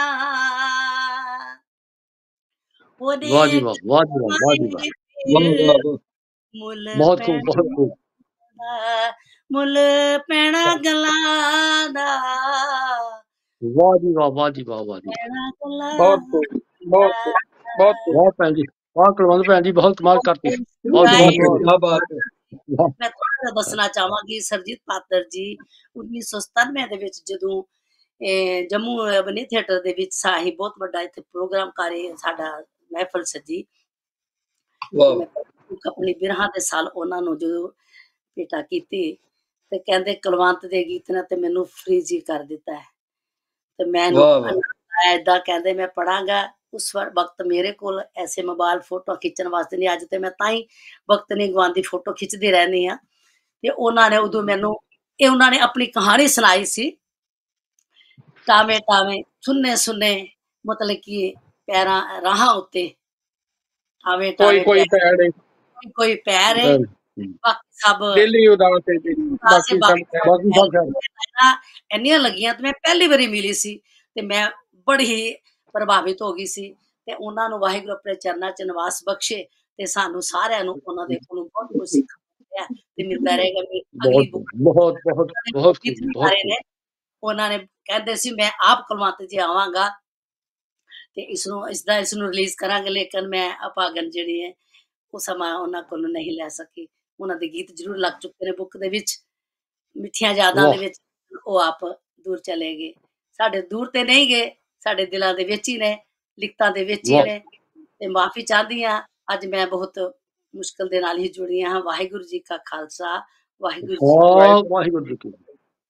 ओदे ਵਾਹ ਜੀ ਵਾਹ ਵਾਹ ਜੀ ਵਾਹ ਵਾਹ ਜੀ ਵਾਹ ਵਾਹ ਵਾਹ ਵਾਹ मुल ਬਹੁਤ पैना ਖੂਬ ਬਹੁਤ ਖੂਬ दा मुल पैना गलां दा ਵਾਹ ਜੀ ਵਾਹ ਵਾਹ ਜੀ ਵਾਹ ਵਾਹ ਜੀ पैना गलां ਬਹੁਤ ਖੂਬ ਬਹੁਤ ਖੂਬ ਬਹੁਤ ਖੂਬ ਵਾਹ ਭੈਣ ਜੀ ਵਾਹ ਕੁਲਵੰਤ ਭੈਣ ਜੀ ਬਹੁਤ ਕਮਾਲ ਕਰਤੀ ਬਹੁਤ गाए ਬਹੁਤ ਕੀ ਬਾਤ ਹੈ ਵਾਹ ਮੈਂ ਤੁਹਾਨੂੰ ਦੱਸਣਾ ਚਾਹਾਂਗੀ ਸਰਜੀਤ ਪਾਤਰ ਜੀ ਉੱਨੀ ਸੌ ਸਤਾਨਵੇਂ ਦੇ ਵਿੱਚ ਜਦੋਂ ਇਹ ਜੰਮੂ ਬਨੀ ਥੀਏਟਰ ਦੇ ਵਿੱਚ ਸਾਹੀ ਬਹੁਤ ਵੱਡਾ ਇੱਥੇ ਪ੍ਰੋਗਰਾਮ ਕਰੇ ਸਾਡਾ ਮਹਿਫਲ ਸਜੀ ਵਾਹ ਮੈਂ ਆਪਣੀ ਬਿਰਹਾਂ ਦੇ ਸਾਲ ਉਹਨਾਂ ਨੂੰ ਜਦੋਂ ਭੇਟਾ ਕੀਤੀ ਤੇ ਕਹਿੰਦੇ ਕੁਲਵੰਤ ਦੇ ਗੀਤ ਨੇ ਤੇ ਮੈਨੂੰ ਫ੍ਰੀਜ਼ ਹੀ ਕਰ ਦਿੱਤਾ ਹੈ ਤੇ ਮੈਨੂੰ ਵਾਹ ਵਾਹ ਏਦਾਂ ਕਹਿੰਦੇ ਮੈਂ ਪੜਾਂਗਾ ਉਸ ਵਕਤ ਮੇਰੇ ਕੋਲ ਐਸੇ ਮੋਬਾਈਲ ਫੋਟੋ ਖਿੱਚਣ ਵਾਸਤੇ ਨਹੀਂ ਅੱਜ ਤੇ ਮੈਂ ਤਾਂ ਹੀ ਵਕਤ ਨਹੀਂ ਗਵਾਉਂਦੀ ਫੋਟੋ ਖਿੱਚਦੀ ਰਹਿੰਦੀ ਆ ਤੇ ਉਹਨਾਂ ਨੇ ਉਦੋਂ ਮੈਨੂੰ ਇਹ ਉਹਨਾਂ ਨੇ ਆਪਣੀ ਕਹਾਣੀ ਸੁਣਾਈ ਸੀ ਟਾਵੇਂ ਟਾਵੇਂ ਸੁੰਨੇ ਸੁੰਨੇ ਮਤਲਬ ਕਿ ਪੈਰਾਂ ਰਾਹਾਂ ਉੱਤੇ ਟਾਵੇਂ ਕੋਈ ਟਾਵੇਂ ਕੋਈ ਪੈੜ ਹੈ, ਕੋਈ ਕੋਈ ਪੈਰ ਹੈ ਬਾਕੀ ਸਭ ਦਿੱਲੀ ਉਦਾਸ ਹੈ ਜੀ, ਬਾਕੀ ਬਾਕੀ ਸਭ ਖੈਰ। ਬਾਕੀ ਸਭ ਖੈਰ ਇੰਨੀਆਂ ਲੱਗੀਆਂ ਤੇ ਮੈਂ ਪਹਿਲੀ ਵਾਰੀ ਮਿਲੀ ਸੀ ਤੇ ਮੈਂ ਬੜੀ ਹੀ ਪ੍ਰਭਾਵਿਤ ਹੋ ਗਈ ਸੀ ਤੇ ਉਹਨਾਂ ਨੂੰ ਵਾਹਿਗੁਰੂ ਆਪਣੇ ਚਰਨਾਂ 'ਚ ਨਿਵਾਸ ਬਖਸ਼ੇ ਤੇ ਸਾਨੂੰ ਸਾਰਿਆਂ ਨੂੰ ਉਹਨਾਂ ਦੇ ਕੋਲੋਂ ਬਹੁਤ ਕੁਝ ਸਿੱਖਣ ਨੂੰ ਮਿਲਿਆ ਤੇ ਮਿਲਦਾ ਰਹੇਗਾ ਵੀ ਅਗਲੀ ਬਹੁਤ ਬੁੱਕ ਬਹੁਤ ਬਹੁਤ ਬਹੁਤ ਗੀਤ ਵੀ ਬਹੁਤ ਸਾਰੇ ਨੇ ਉਹਨਾਂ ਨੇ ਕਹਿੰਦੇ ਸੀ ਮੈਂ ਆਪ ਕੁਲਵੰਤ ਜੀ ਆਵਾਂਗਾ ਤੇ ਇਸ ਨੂੰ ਇਸ ਦਾ ਇਸ ਨੂੰ ਰਿਲੀਜ਼ ਕਰਾਂਗੇ ਲੇਕਿਨ ਮੈਂ ਅਪਾਗਨ ਜਿਹੜੀ ਹੈ ਉਹ ਸਮਾਂ ਉਹਨਾਂ ਕੋਲੋਂ ਨਹੀਂ ਲੈ ਸਕੀ ਉਹਨਾਂ ਦੇ ਗੀਤ ਜ਼ਰੂਰ ਲੱਗ ਚੁੱਕੇ ਨੇ ਬੁੱਕ ਦੇ ਵਿੱਚ ਮਿੱਠੀਆਂ ਯਾਦਾਂ ਦੇ ਵਾਹ ਵਿੱਚ ਉਹ ਆਪ ਦੂਰ ਚਲੇ ਗਏ ਸਾਡੇ ਦੂਰ ਤੇ ਨਹੀਂ ਗਏ ਸਾਡੇ ਦਿਲਾਂ ਦੇ ਵਿੱਚ ਹੀ ਨੇ ਲਿਖਤਾਂ ਦੇ ਵਿੱਚ ਹੀ ਵਾਹ ਨੇ ਤੇ ਮਾਫੀ ਚਾਹੁੰਦੀ ਹਾਂ ਅੱਜ ਮੈਂ ਬਹੁਤ ਮੁਸ਼ਕਲ ਦੇ ਨਾਲ ਹੀ ਜੁੜੀ ਹਾਂ ਵਾਹਿਗੁਰੂ ਜੀ ਕਾ ਖਾਲਸਾ ਵਾਹਿਗੁਰੂ ਜੀ ਕੀ ਵਾਹ ਵਾਹਿਗੁਰੂ ਜੀ ਕੀ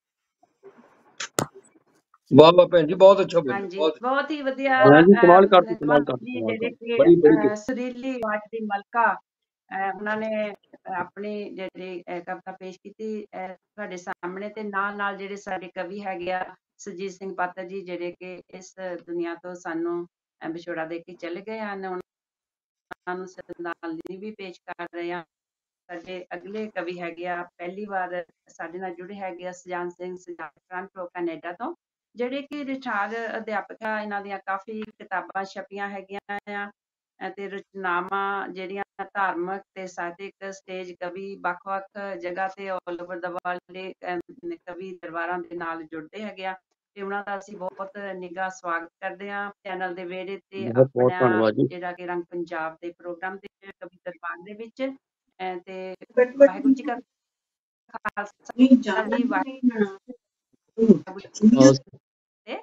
ਵਾਹ ਵਾਹ ਭੈਣ ਜੀ ਬਹੁਤ ਅੱਛਾ ਬੋਲੇ ਹਾਂਜੀ ਬਹੁਤ ਬਹੁਤ ਹੀ ਵਧੀਆ ਭੈਣ ਜੀ ਕਮਾਲ ਅਹ, ਕਰਤੀ ਕਮਾਲ ਕੁਲਵੰਤ ਕਰਤੀ ਜੀ ਕਮਾਲ ਜਿਹੜੇ ਕਰਤੀ ਕਿ ਬੜੀ ਬੜੀ ਅਹ, ਸੁਰੀਲੀ ਆਵਾਜ਼ ਦੀ ਮਲਕਾ ਅਹ, ਉਹਨਾਂ ਨੇ ਆਪਣੀ ਜਿਹੜੀ ਅਹ, ਕਵਿਤਾ ਪੇਸ਼ ਕੀਤੀ ਅਹ, ਤੁਹਾਡੇ ਸਾਹਮਣੇ ਤੇ ਨਾਲ ਨਾਲ ਜਿਹੜੇ ਸਾਡੇ ਕਵੀ ਹੈਗੇ ਆ ਸੁਰਜੀਤ ਸਿੰਘ ਪਾਤਰ ਜੀ ਜਿਹੜੇ ਕਿ ਇਸ ਦੁਨੀਆ ਤੋਂ ਸਾਨੂੰ ਅਹ, ਵਿਛੋੜਾ ਦੇ ਕੇ ਚਲੇ ਗਏ ਹਨ ਉਹਨਾਂ ਨੂੰ ਸ਼ਰਧਾਂਜਲੀ ਵੀ ਪੇਸ਼ ਕਰ ਰਹੇ ਹਾਂ ਸਾਡੇ ਅਗਲੇ ਕਵੀ ਹੈਗੇ ਆ ਪਹਿਲੀ ਵਾਰ ਸਾਡੇ ਨਾਲ ਜੁੜੇ ਹੈਗੇ ਆ ਸੁਜਾਨ ਸਿੰਘ ਸੁਜਾਨ ਟੋਰਾਂਟੋ ਕੈਨੇਡਾ ਤੋਂ ਜਿਹੜੇ ਕਿ ਰਿਟਾਇਰਡ ਅਧਿਆਪਕ ਆ ਇਹਨਾਂ ਦੀਆਂ ਕਾਫੀ ਕਿਤਾਬਾਂ ਛਪੀਆਂ ਹੈਗੀਆਂ ਆ ਅਤੇ ਰਚਨਾਵਾਂ ਜਿਹੜੀਆਂ ਧਾਰਮਿਕ ਤੇ ਸਾਹਿਤਿਕ ਸਟੇਜ ਕਵੀ ਵੱਖ-ਵੱਖ ਜਗ੍ਹਾ ਤੇ ਆਲ ਓਵਰ ਦਾ ਵਰਲਡ ਕਵੀ ਦਰਬਾਰਾਂ ਦੇ ਨਾਲ ਜੁੜਦੇ ਹੈਗੇ ਆ ਤੇ ਉਹਨਾਂ ਦਾ ਅਸੀਂ ਬਹੁਤ ਨਿੱਘਾ ਸਵਾਗਤ ਕਰਦੇ ਹਾਂ ਚੈਨਲ ਦੇ ਵਿਹੜੇ ਤੇ ਬਹੁਤ ਬਹੁਤ ਆਪਣਾ ਧੰਨਵਾਦ ਜੀ ਜਿਹੜਾ ਕਿ ਰੰਗ ਪੰਜਾਬ ਦੇ ਪ੍ਰੋਗਰਾਮ ਦੇ ਕਵੀ ਦਰਬਾਰ ਦੇ ਵਿੱਚ ਅਹ ਤੇ ਵਾਹਿਗੁਰੂ ਜੀ ਕਾ ਖਾਲਸਾ ਜੀ ਵਾਹਿਗੁਰੂ ਜੀ ਅਹ ਤੇ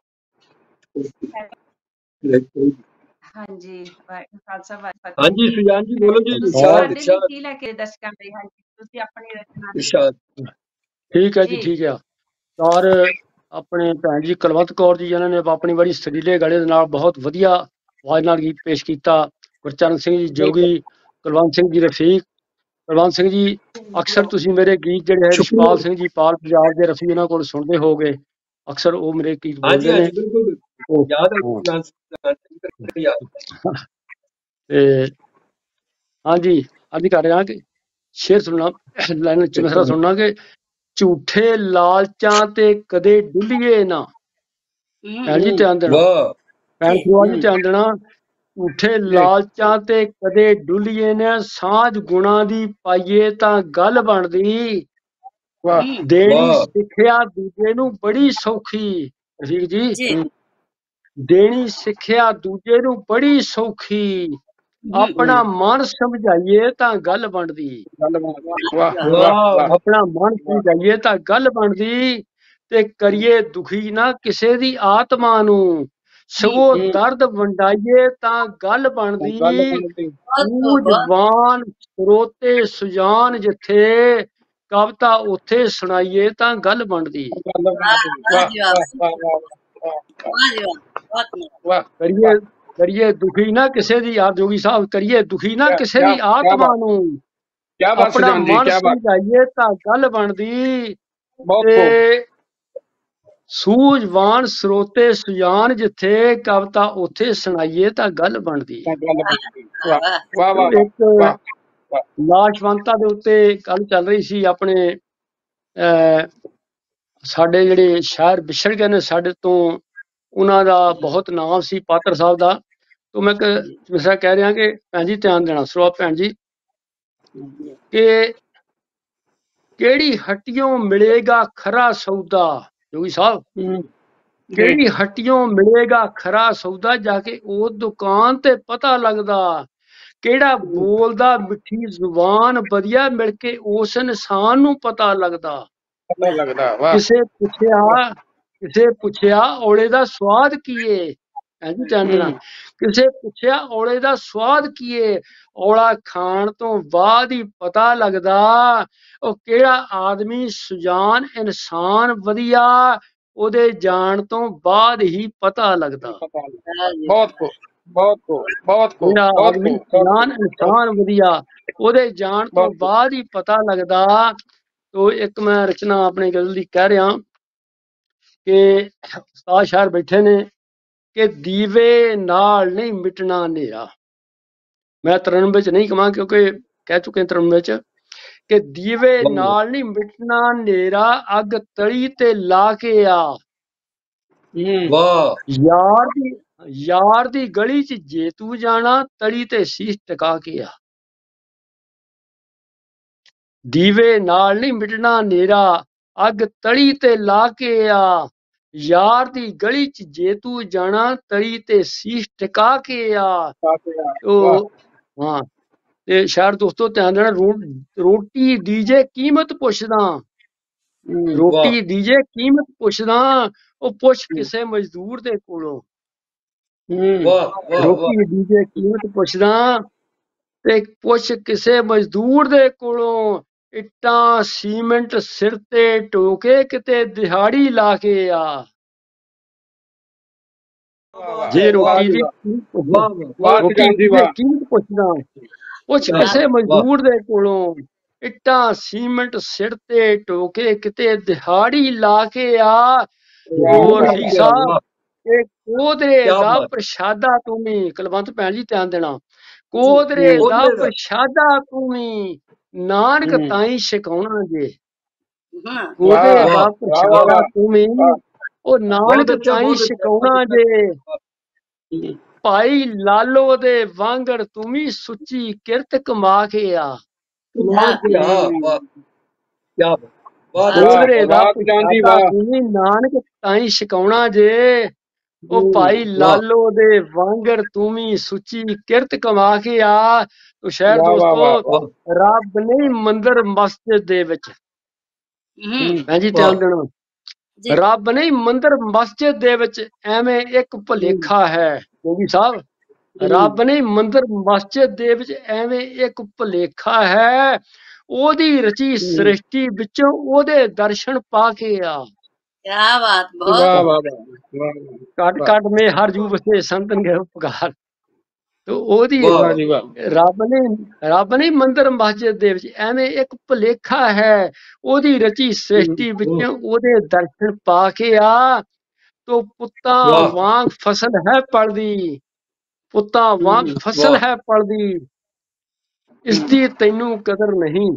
ਹਾਂਜੀ ਵਾਹਿਗੁਰੂ ਖਾਲਸਾ ਵਾਹਿਗੁਰੂ ਫਤਿਹ ਹਾਂਜੀ ਸੁਜਾਨ ਜੀ ਬੋਲੋ ਜੀ ਤੁਸੀਂ ਇਰਸ਼ਾਦ ਸਾਡੇ ਲਈ ਇਰਸ਼ਾਦ ਕੀ ਲੈ ਕੇ ਦਰਸ਼ਕਾਂ ਦੇ ਹਾਂਜੀ ਤੁਸੀਂ ਆਪਣੀ ਰਚਨਾ ਇਰਸ਼ਾਦ ਠੀਕ ਹੈ ਜੀ ਜੀ ਠੀਕ ਹੈ ਔਰ ਆਪਣੇ ਭੈਣ ਜੀ ਕੁਲਵੰਤ ਕੌਰ ਜੀ ਜਿਨ੍ਹਾਂ ਨੇ ਆਪਣੀ ਬੜੀ ਸੁਰੀਲੇ ਗਲੇ ਦੇ ਨਾਲ ਬਹੁਤ ਵਧੀਆ ਆਵਾਜ਼ ਨਾਲ ਗੀਤ ਪੇਸ਼ ਕੀਤਾ ਗੁਰਚਰਨ ਸਿੰਘ ਜੀ ਜੋਗੀ ਕੁਲਵੰਤ ਸਿੰਘ ਜੀ ਰਫੀਕ ਕੁਲਵੰਤ ਸਿੰਘ ਜੀ ਅਕਸਰ ਤੁਸੀਂ ਮੇਰੇ ਗੀਤ ਜਿਹੜੇ ਹੈ ਸ਼ੁਕਰੀਆ ਰਿਸ਼ਪਾਲ ਸਿੰਘ ਜੀ ਪਾਲ ਪੰਜਾਬ ਦੇ ਰਫੀ ਇਹਨਾਂ ਕੋਲ ਸੁਣਦੇ ਹੋਗੇ ਅਕਸਰ ਉਹ ਮੇਰੇ ਗੀਤ ਹਾਂਜੀ ਬੋਲਦੇ ਨੇ ਹਾਂਜੀ ਬਿਲਕੁਲ ਬਿਲਕੁਲ ਉਹ ਯਾਦ ਹੈ ਹਾਂ ਸੁਜਾਨ ਸੁਜਾਨ ਸਿੰਘ ਕਰਕੇ ਯਾਦ ਹੈ। ਤੇ ਹਾਂਜੀ ਅੱਜ ਕਰ ਰਿਹਾ ਕਿ ਸ਼ੇਰ ਸੁਣਨਾ ਲਾਈਨ ਚ ਮਿਸਰਾ ਸੁਣਨਾ ਕਿ ਝੂਠੇ ਲਾਲਚਾਂ ਤੇ ਕਦੇ ਡੁੱਲੀਏ ਨਾ ਭੈਣ ਜੀ ਧਿਆਨ ਦੇਣਾ ਵਾਹ ਭੈਣ ਸਰੋਆ ਜੀ ਧਿਆਨ ਦੇਣਾ ਝੂਠੇ ਜੀ ਲਾਲਚਾਂ ਤੇ ਕਦੇ ਡੁੱਲੀਏ ਨਾ ਸਾਂਝ ਗੁਣਾ ਦੀ ਪਾਈਏ ਤਾਂ ਗੱਲ ਬਣਦੀ ਵਾਹ ਦੇਣੀ ਵਾਹ ਸਿੱਖਿਆ ਦੂਜੇ ਨੂੰ ਬੜੀ ਸੌਖੀ ਰਫੀਕ ਜੀ ਜੀ ਹਮ, ਦੇਣੀ ਸਿੱਖਿਆ ਦੂਜੇ ਨੂੰ ਬੜੀ ਸੌਖੀ ਹਮ, ਆਪਣਾ ਹਮ, ਮਨ ਸਮਝਾਈਏ ਤਾਂ ਗੱਲ ਬਣਦੀ ਗੱਲ ਬਣ ਗਈ। ਵਾਹ ਵਾਹ, ਵਾਹ ਵਾਹ ਵਾਹ ਆਪਣਾ ਮਨ ਸਮਝਾਈਏ ਤਾਂ ਗੱਲ ਬਣਦੀ ਤੇ ਕਰੀਏ ਦੁਖੀ ਨਾ ਕਿਸੇ ਦੀ ਆਤਮਾ ਨੂੰ ਸਗੋਂ ਹਮ, ਦਰਦ ਵੰਡਾਈਏ ਤਾਂ ਗੱਲ ਗੱਲ ਬਣਦੀ ਬਣਦੀ। ਬਹੁਤ ਬਹੁਤ ਸੂਝਵਾਨ ਸਰੋਤੇ ਸੁਜਾਨ ਜਿੱਥੇ ਕਵਿਤਾ ਉੱਥੇ ਸੁਣਾਈਏ ਤਾਂ ਗੱਲ ਬਣਦੀ ਗੱਲ ਵਾਹ ਬਣਦੀ। ਵਾਹ ਵਾਹ ਜੀ ਵਾਹ ਵਾਹ ਵਾਹ ਵਾਹ ਵਾਹ ਵਾਹ ਜੀ ਵਾਹ ਬਹੁਤ ਕਮਾਲ। ਵਾਹ ਕਰੀਏ ਕਰੀਏ ਦੁਖੀ ਨਾ ਕਿਸੇ ਦੀ ਯਾਰ ਜੋਗੀ ਸਾਹਿਬ ਕਰੀਏ ਦੁਖੀ ਨਾ ਕਿਆ ਕਿਸੇ ਕਿਆ ਦੀ ਕਿਆ ਆਤਮਾ ਬਾਤ ਨੂੰ क्या बात अपना सुजान जी, मन क्या बात, समझाइए तां गल बनदी बहुत खूब, ते सूझवान स्रोते सुजान जिथे कविता उथे सुनाइए तां गल बनदी। क्या गल बनती, वाह वाह वाह वाह ਤੇ वाह ਇੱਕ वाह वाह, ਲਾਸ਼ਵੰਤਾ ਦੇ ਉੱਤੇ ਗੱਲ ਚੱਲ ਰਹੀ ਸੀ ਆਪਣੇ ਅਹ ਸਾਡੇ ਜਿਹੜੇ ਸ਼ਾਇਰ ਵਿਛੜ ਗਏ ਨੇ ਸਾਡੇ ਤੋਂ, ਉਹਨਾਂ ਦਾ ਬਹੁਤ ਨਾਮ ਸੀ ਪਾਤਰ ਸਾਹਿਬ ਦਾ। ਤੋਂ ਮੈਂ ਹਮੇਸ਼ਾ ਕਹਿ ਰਿਹਾ ਕਿ ਭੈਣ ਜੀ ਧਿਆਨ ਦੇਣਾ, ਸਰੋਆ ਭੈਣ ਜੀ, ਕਿ ਕਿਹੜੀ ਹੱਟੀਓਂ ਮਿਲੇਗਾ ਖਰਾ ਸੌਦਾ। ਜੋਗੀ ਸਾਹਿਬ, हम्म, जी, ਕਿਹੜੀ ਹੱਟੀਓਂ ਮਿਲੇਗਾ ਖਰਾ ਸੌਦਾ, ਜਾ ਕੇ ਉਹ ਦੁਕਾਨ ਤੇ ਪਤਾ ਲੱਗਦਾ। ਕਿਹੜਾ ਬੋਲਦਾ ਮਿੱਠੀ ਜ਼ੁਬਾਨ ਵਧੀਆ, ਮਿਲ ਕੇ ਉਸ ਇਨਸਾਨ ਨੂੰ ਪਤਾ ਲੱਗਦਾ। पता लगता, वाह, ਕਿਸੇ ਪੁੱਛਿਆ ਕਿਸੇ ਪੁੱਛਿਆ ਔਲੇ ਦਾ ਸਵਾਦ ਕੀ ਏ, ਹਾਂਜੀ ਧਿਆਨ ਦੇਣਾ, हम्म, ਕਿਸੇ ਪੁੱਛਿਆ ਔਲੇ ਦਾ ਸਵਾਦ ਕੀ ਏ, ਔਲਾ ਖਾਣ ਤੋਂ ਬਾਅਦ ਹੀ ਪਤਾ ਲੱਗਦਾ। ਉਹ ਕਿਹੜਾ ਆਦਮੀ ਸੁਜਾਨ ਇਨਸਾਨ ਵਧੀਆ, ਉਹਦੇ ਜਾਣ ਤੋਂ ਬਾਅਦ ਹੀ ਪਤਾ ਲੱਗਦਾ। पता लगता, बहुत खूब, बहुत खूब, बहुत खूब, ਜਿਹੜਾ बहुत ਆਦਮੀ खूब, बहुत ਸੁਜਾਨ खूब, ਇਨਸਾਨ ਵਧੀਆ, ਉਹਦੇ ਜਾਣ ਤੋਂ बहुत खूब, ਬਾਅਦ ਹੀ ਪਤਾ ਲੱਗਦਾ। ਤੋ ਇੱਕ ਮੈਂ ਰਚਨਾ ਆਪਣੀ ਗਜ਼ਲ ਦੀ ਕਹਿ ਰਿਹਾ ਕਿ ਉਸਤਾਦ ਸ਼ਾਇਰ ਬੈਠੇ ਨੇ ਕਿ ਦੀਵੇ ਨਾਲ ਨਹੀਂ ਮਿਟਣਾ ਹਨੇਰਾ। ਮੈਂ ਤਰਨਮ ਵਿੱਚ ਨਹੀਂ ਕਹਾਂ ਕਿਉਂਕਿ ਕਹਿ ਚੁੱਕੇ ਤਰਨਮ ਵਿੱਚ ਕਿ ਦੀਵੇ ਨਾਲ ਨਹੀਂ ਮਿਟਣਾ ਹਨੇਰਾ, ਅੱਗ ਤਲੀ ਤੇ ਲਾ ਕੇ ਆ। हम्म, ਵਾਹ ਯਾਰ ਦੀ ਯਾਰ ਦੀ ਗਲੀ ਚ ਜੇ ਤੂੰ ਜਾਣਾ, ਤਲੀ ਤੇ ਸੀਸ ਟਿਕਾ ਕੇ ਆ। ਦੀਵੇ ਨਾਲ ਨਹੀਂ ਮਿਟਣਾ ਹਨੇਰਾ, ਅੱਗ ਤਲੀ ਤੇ ਲਾ ਕੇ ਆ। ਯਾਰ ਦੀ ਗਲੀ ਚ ਜੇ ਤੂੰ ਜਾਣਾ, ਤਲੀ ਤੇ ਸੀਸ ਟਿਕਾ ਕੇ ਆ। साथ में, वाह, ਉਹ ਹਾਂ, ਤੇ ਸ਼ਾਇਰ ਦੋਸਤੋ ਧਿਆਨ ਦੇਣਾ, ਰੋ- ਰੋਟੀ ਦੀ ਜੇ ਕੀਮਤ ਪੁੱਛਦਾ, हम्म, ਰੋਟੀ ਦੀ ਜੇ ਕੀਮਤ ਪੁੱਛਦਾ, ਉਹ ਪੁੱਛ ਕਿਸੇ ਮਜ਼ਦੂਰ ਦੇ ਕੋਲੋਂ। हम्म, ਵਾਹ ਵਾਹ ਵਾਹ ਰੋਟੀ ਦੀ ਜੇ ਕੀਮਤ ਪੁੱਛਦਾ ਤੇ ਪੁੱਛ ਕਿਸੇ ਮਜ਼ਦੂਰ ਦੇ ਕੋਲੋਂ। ਇੱਟਾਂ ਸੀਮੈਂਟ ਸਿਰ ਤੇ ਢੋਕੇ, ਕਿਤੇ ਦਿਹਾੜੀ ਲਾ ਕੇ ਆ। वाह, ਜੇ वाह, ਰੋਟੀ जी, ਦੀ वाह, ਕੀਮਤ ਪੁੱਛਦਾ, ਵਾਹ ਵਾਹ वाह, ਰੋਟੀ सुजान जी, ਦੀ ਜੇ वाह, ਕੀਮਤ ਪੁੱਛਦਾ, ਪੁੱਛ ਵਾਹ ਕਿਸੇ ਵਾਹ ਮਜ਼ਦੂਰ ਦੇ ਕੋਲੋਂ। ਇੱਟਾਂ ਸੀਮੈਂਟ ਸਿਰ ਤੇ ਢੋਕੇ, ਕਿਤੇ ਦਿਹਾੜੀ ਲਾ ਕੇ ਆ। वाह, ਉਹ वाह, ਰਫੀਕ ਕਿਆ ਸਾਹਿਬ, ਵਾਹ ਇਹ ਕੋਦਰੇ ਕਿਆ ਦਾ ਬਾਤ ਪ੍ਰਸ਼ਾਦਾ ਤੂੰ ਵੀ, ਕੁਲਵੰਤ ਭੈਣ ਜੀ ਧਿਆਨ ਦੇਣਾ, ਜੀ ਕੋਦਰੇ हम्म, ਦਾ ਉਹਦੇ ਦਾ ਪ੍ਰਸ਼ਾਦਾ ਤੂੰ ਵੀ, ਨਾਨਕ हम्म, ਤਾਈ ਛਕਾਉਣਾ ਜੇ। ਹਾਂ ਕੋਦਰੇ वाह, ਦਾ ਵਾਹ वाह, वाह, ਪ੍ਰਸ਼ਾਦਾ वाह, ਤੂੰ ਵੀ, वाह, ਉਹ ਬਹੁਤ ਨਾਨਕ ਅੱਛਾ ਤਾਈ ਬਹੁਤ ਅੱਛਾ ਬਹੁਤ ਛਕਾਉਣਾ ਅੱਛਾ ਜੇ। हम्म, ਭਾਈ ਲਾਲੋ ਦੇ ਵਾਂਗਰ ਤੂੰ ਵੀ ਸੁੱਚੀ ਕਿਰਤ ਕਮਾ ਕੇ ਆ। ਕਮਾਲ ਕਿਆ हम्म, ਵਾਹ ਕਿਆ ਬਾਤ ਵਾਹ ਵਾਹ वाह, ਕੋਦਰੇ ਦਾ वाह, सुजान जी, ਪ੍ਰਸ਼ਾਦਾ वाह, ਤੂੰ ਵੀ, ਨਾਨਕ ਤਾਈ ਛਕਾਉਣਾ ਜੇ। ਉਹ हम्म, ਭਾਈ ਵਾਹ ਲਾਲੋ ਦੇ ਵਾਂਗਰ ਤੂੰ ਵੀ ਸੁੱਚੀ ਕਿਰਤ ਕਮਾ ਕੇ ਆ। ਤੋ ਸ਼ਹਿਰ वाह, वाह, ਦੋਸਤੋ, वाह, वाह, ਵਾਹ ਰੱਬ ਨਹੀਂ ਮੰਦਰ ਮਸਜਿਦ ਦੇ ਵਿੱਚ, ਹੂੰ हम्म, ਭੈਣ ਜੀ ਵਾਹ ਧਿਆਨ ਦੇਣਾ, ਜੀ ਰੱਬ ਨਹੀਂ ਮੰਦਰ ਮਸਜਿਦ ਦੇ ਵਿੱਚ, ਐਵੇਂ ਇੱਕ हम्म, ਭੁਲੇਖਾ ਹੈ। ਜੋਗੀ ਸਾਹਿਬ, हम्म, ਰੱਬ ਨਹੀਂ ਮੰਦਰ ਮਸਜਿਦ ਦੇ ਵਿੱਚ, ਐਵੇਂ ਇੱਕ ਭੁਲੇਖਾ ਹੈ। ਉਹਦੀ ਰਚੀ हम्म, ਸ੍ਰਿਸ਼ਟੀ ਵਿੱਚੋਂ ਉਹਦੇ ਦਰਸ਼ਨ ਪਾ ਕੇ ਆ। क्या बात बहुत वाह, वाह, वाह, वाह, ਕੱਟ वाह, ਕੱਟ ਮੇ ਹਰ ਜੂ ਵਸੇ ਸੰਤਨ ਗਏ ਉਪਕਾਰ। ਤੋ ਉਹਦੀ ਵਾਹ वाह जी, वाह, ਰੱਬ ਨੇ ਰੱਬ ਨੇ ਮੰਦਰ ਮਸਜਿਦ ਦੇ ਵਿੱਚ, ਐਵੇਂ ਇੱਕ ਭੁਲੇਖਾ ਹੈ। ਉਹਦੀ ਰਚੀ हम्म, ਸ੍ਰਿਸ਼ਟੀ ਵਿੱਚੋਂ ਉਹਦੇ ਦਰਸ਼ਨ ਪਾ ਕੇ ਆ। ਤੋ ਪੁੱਤਾਂ ਵਾਹ ਵਾਂਗ ਫਸਲ ਹੈ ਪਲਦੀ, ਪੁੱਤਾਂ ਵਾਂਗ हम्म, ਫਸਲ ਵਾਹ ਹੈ ਪਲਦੀ, ਇਸ हम्म, ਦੀ ਤੈਨੂੰ ਕਦਰ ਨਹੀਂ।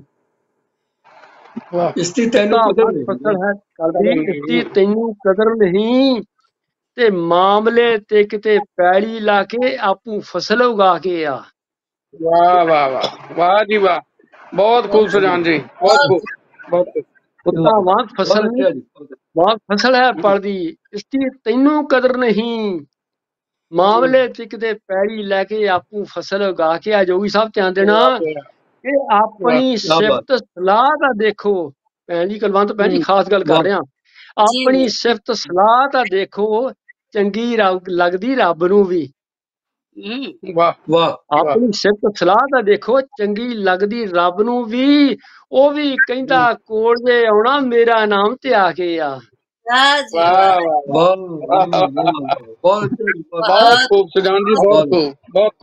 वाह, ਇਸ ਦੀ ਤੈਨੂੰ ਪੁੱਤਾਂ ਕਦਰ ਵਾਂਗ ਨਹੀਂ ਫਸਲ ਹੈ ਪਲਦੀ, कदम ਇਸ नहीं, ਦੀ ਤੈਨੂੰ ਕਦਰ ਨਹੀਂ। ਤੇ ਮਾਮਲੇ ਤੇ ਕਿਤੇ ਪੈਲੀ ਲਾ ਕੇ ਆਪੂ ਫਸਲ ਉਗਾ ਕੇ ਆ। वाह, वाह, वाह, वाह जी, वाह, बहुत खूब सुजान जी, बहुत बहुत खूब, बहुत खूब, ਪੁੱਤਾਂ ਵਾਂਗ ਬਹੁਤ ਫਸਲ ਨਹੀਂ, ਅੱਛਾ ਜੀ ਬਹੁਤ ਅੱਛਾ। ਵਾਂਗ ਫਸਲ ਹੈ ਪਲਦੀ, ਇਸ ਦੀ ਤੈਨੂੰ ਕਦਰ ਨਹੀਂ। ਮਾਮਲੇ ਤੇ ਕਿਤੇ ਪੈਲੀ ਲੈ ਕੇ ਆਪੂ ਫਸਲ ਉਗਾ ਕੇ ਆ। ਜੋਗੀ ਸਾਹਿਬ ਧਿਆਨ ਦੇਣਾ वाह, वाह, ਕਿ ਆਪਣੀ ਕਿਆ ਬਾਤ ਸਿਫਤ ਸਲਾਹ ਦਾ ਦੇਖੋ। ਭੈਣ ਜੀ ਕੁਲਵੰਤ ਭੈਣ ਜੀ हम्म, ਖਾਸ ਗੱਲ ਕਰ ਵਾਹ ਰਿਹਾ, जी ਆਪਣੀ ਸਿਫਤ ਸਲਾਹ ਦਾ ਦੇਖੋ, ਚੰਗੀ ਰੱਬ- ਲੱਗਦੀ ਰੱਬ ਨੂੰ ਵੀ। हम्म वाह, ਵਾਹ वाह, ਆਪਣੀ ਸਿਫਤ ਸਲਾਹ ਦਾ ਦੇਖੋ, ਚੰਗੀ ਲੱਗਦੀ ਰੱਬ ਨੂੰ ਵੀ। ਉਹ ਵੀ ਕਹਿੰਦਾ हम्म, ਕੋਲ ਜੇ ਆਉਣਾ, ਮੇਰਾ ਨਾਮ ਤੇ ਆ ਕੇ ਆ। वाह जी वाह, वाह वाह, ਵਾਹ वाह, ਵਾਹ ਵਾਹ ਵਾਹ ਬਹੁਤ ਅੱਛਾ ਜੀ ਬਹੁਤ बहुत बहुत खूब सुजान जी, बहुत बहुत बहुत खूब, बहुत खूब,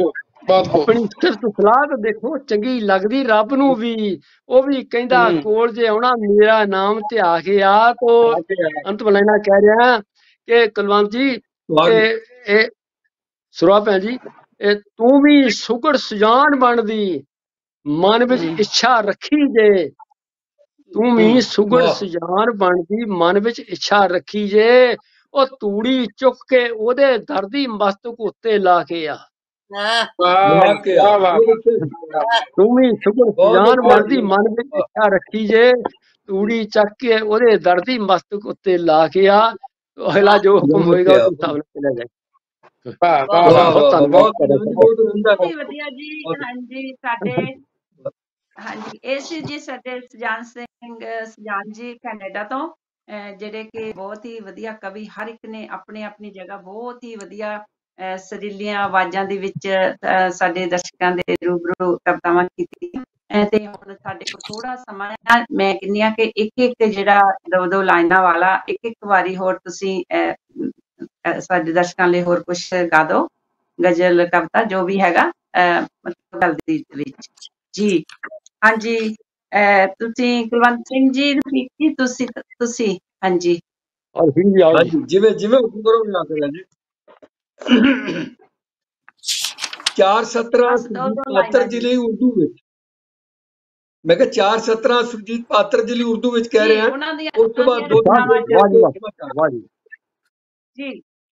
ਬਹੁਤ ਖੂਬ ਆਪਣੀ ਸਿਰਤ ਸਲਾਹ ਤਾਂ ਦੇਖੋ ਚੰਗੀ ਲੱਗਦੀ ਰੱਬ ਨੂੰ ਵੀ। ਉਹ ਵੀ ਕਹਿੰਦਾ ਹੂੰ ਕੋਲ ਜੇ ਆਉਣਾ ਮੇਰਾ ਨਾਮ ਧਿਆ ਕੇ ਆ। ਤੋ ਆ ਕੇ ਆ। ਅੰਤ ਬਲਾਈਨਾ ਕਹਿ ਰਿਹਾ ਕਿ ਕੁਲਵੰਤ ਜੀ ਵਾਹ ਇਹ ਇਹ ਸੁਰਾ ਭੈਣ ਜੀ ਇਹ ਤੂੰ ਵੀ ਸੁਗੜ ਸੁਜਾਨ ਬਣਦੀ ਮਨ ਵਿੱਚ ਹੂੰ ਇੱਛਾ ਰੱਖੀ ਜੇ। ਤੂੰ ਵੀ ਹੂੰ ਸੁਗੜ ਵਾਹ ਸੁਜਾਨ ਬਣਦੀ ਮਨ ਵਿੱਚ ਇੱਛਾ ਰੱਖੀ ਜੇ। ਉਹ ਤੂੜੀ ਚੁੱਕ ਕੇ ਉਹਦੇ ਦਰ ਦੀ ਮਸਤਕ ਉੱਤੇ ਲਾ ਕੇ ਆ। ਵਾਹ ਵਾਹ ਲਾ ਕੇ ਆ ਵਾਹ ਵਾਹ ਬਹੁਤ ਤੂੰ ਵੀ ਸੁਗੜ ਬਹੁਤ ਸੁਜਾਨ ਅੱਛਾ ਬਣਦੀ ਜੀ ਮਨ ਵਿੱਚ ਇੱਛਾ ਰੱਖੀ ਜੇ। ਤੂੜੀ ਚੱਕ ਕੇ ਉਹਦੇ ਦਰ ਦੀ ਮਸਤਕ ਉੱਤੇ ਲਾ ਕੇ ਆ। ਅਗਲਾ ਜੋ ਹੁਕਮ ਲਾ ਹੋਏਗਾ ਕੇ ਆ ਉਹਦੇ ਹਿਸਾਬ ਨਾਲ ਚੱਲਿਆ ਜਾਏ। ਵਾਹ ਵਾਹ ਵਾਹ ਬਹੁਤ ਵਾਹ ਬਹੁਤ ਵਾਹ ਵਾਹ ਧੰਨਵਾਦ ਬਹੁਤ ਤੁਹਾਡਾ ਆਨੰਦ ਬਹੁਤ। ਬਹੁਤ ਆਨੰਦ ਆ ਜੀ ਵਧੀਆ ਜੀ। ਹਾਂਜੀ ਸਾਡੇ ਹਾਂਜੀ ਇਹ ਸੀ ਜੀ ਸਾਡੇ ਸੁਜਾਨ ਸਿੰਘ ਸੁਜਾਨ ਜੀ ਕੈਨੇਡਾ ਤੋਂ ਅਹ ਜਿਹੜੇ ਕਿ ਬਹੁਤ ਹੀ ਵਧੀਆ ਕਵੀ। ਹਰ ਇੱਕ ਨੇ ਆਪਣੀ ਆਪਣੀ ਜਗ੍ਹਾ ਬਹੁਤ ਹੀ ਵਧੀਆ ਅਹ ਸੁਰੀਲੀਆਂ ਆਵਾਜ਼ਾਂ ਦੇ ਵਿੱਚ ਅਹ ਸਾਡੇ ਦਰਸ਼ਕਾਂ ਦੇ ਰੂਬਰੂ ਕਵਿਤਾਵਾਂ ਕੀਤੀਆਂ। ਅਹ ਤੇ ਹੁਣ ਸਾਡੇ ਕੋਲ ਥੋੜਾ ਸਮਾਂ ਹੈ। ਮੈਂ ਕਹਿੰਦੀ ਹਾਂ ਕਿ ਇੱਕ ਇੱਕ ਜਿਹੜਾ ਦੋ ਦੋ ਲਾਈਨਾਂ ਵਾਲਾ ਇੱਕ ਇੱਕ ਵਾਰੀ ਹੋਰ ਤੁਸੀਂ ਅਹ ਅਹ ਸਾਡੇ ਦਰਸ਼ਕਾਂ ਲਈ ਹੋਰ ਕੁਝ ਗਾ ਦਿਓ ਗਜ਼ਲ ਕਵਿਤਾ ਜੋ ਵੀ ਹੈਗਾ ਅਹ ਮਤਲਬ ਗੱਲ ਦੇ ਵਿੱਚ ਜੀ। ਹਾਂਜੀ ਅਹ ਤੁਸੀਂ ਕੁਲਵੰਤ ਸਿੰਘ ਜੀ ਰਫੀਕ ਜੀ ਤੁਸੀਂ ਤੁਸੀਂ ਹਾਂਜੀ ਔਰ ਫਿਰ ਵੀ ਆਓ ਜੀ। ਹਾਂਜੀ ਜਿਵੇਂ ਜਿਵੇਂ ਹੁਕਮ ਕਰੋ ਮੈਂ ਆ ਕੇ ਜੀ। ਚਾਰ ਸਤਰਾਂ ਬਸ ਦੋ ਸੁਰਜੀਤ ਦੋ ਪਾਤਰ ਲਾਈਨਾਂ ਜੀ ਜੀ ਲਈ ਉਰਦੂ ਵਿੱਚ। ਮੈਂ ਕਿਹਾ ਚਾਰ ਸਤਰਾਂ ਸੁਰਜੀਤ ਪਾਤਰ ਜੀ ਲਈ ਉਰਦੂ ਵਿੱਚ ਕਹਿ ਜੀ ਰਹੇ ਹਾਂ। ਉਹਨਾਂ ਦੀਆਂ ਉਸ ਤੋਂ ਉਹਨਾਂ ਬਾਅਦ ਦੀਆਂ ਦੋ तीन ਰਚਨਾਵਾਂ शेर वाह जी कह वाह के क्षमा चाहता वाह जी। ਜੀ।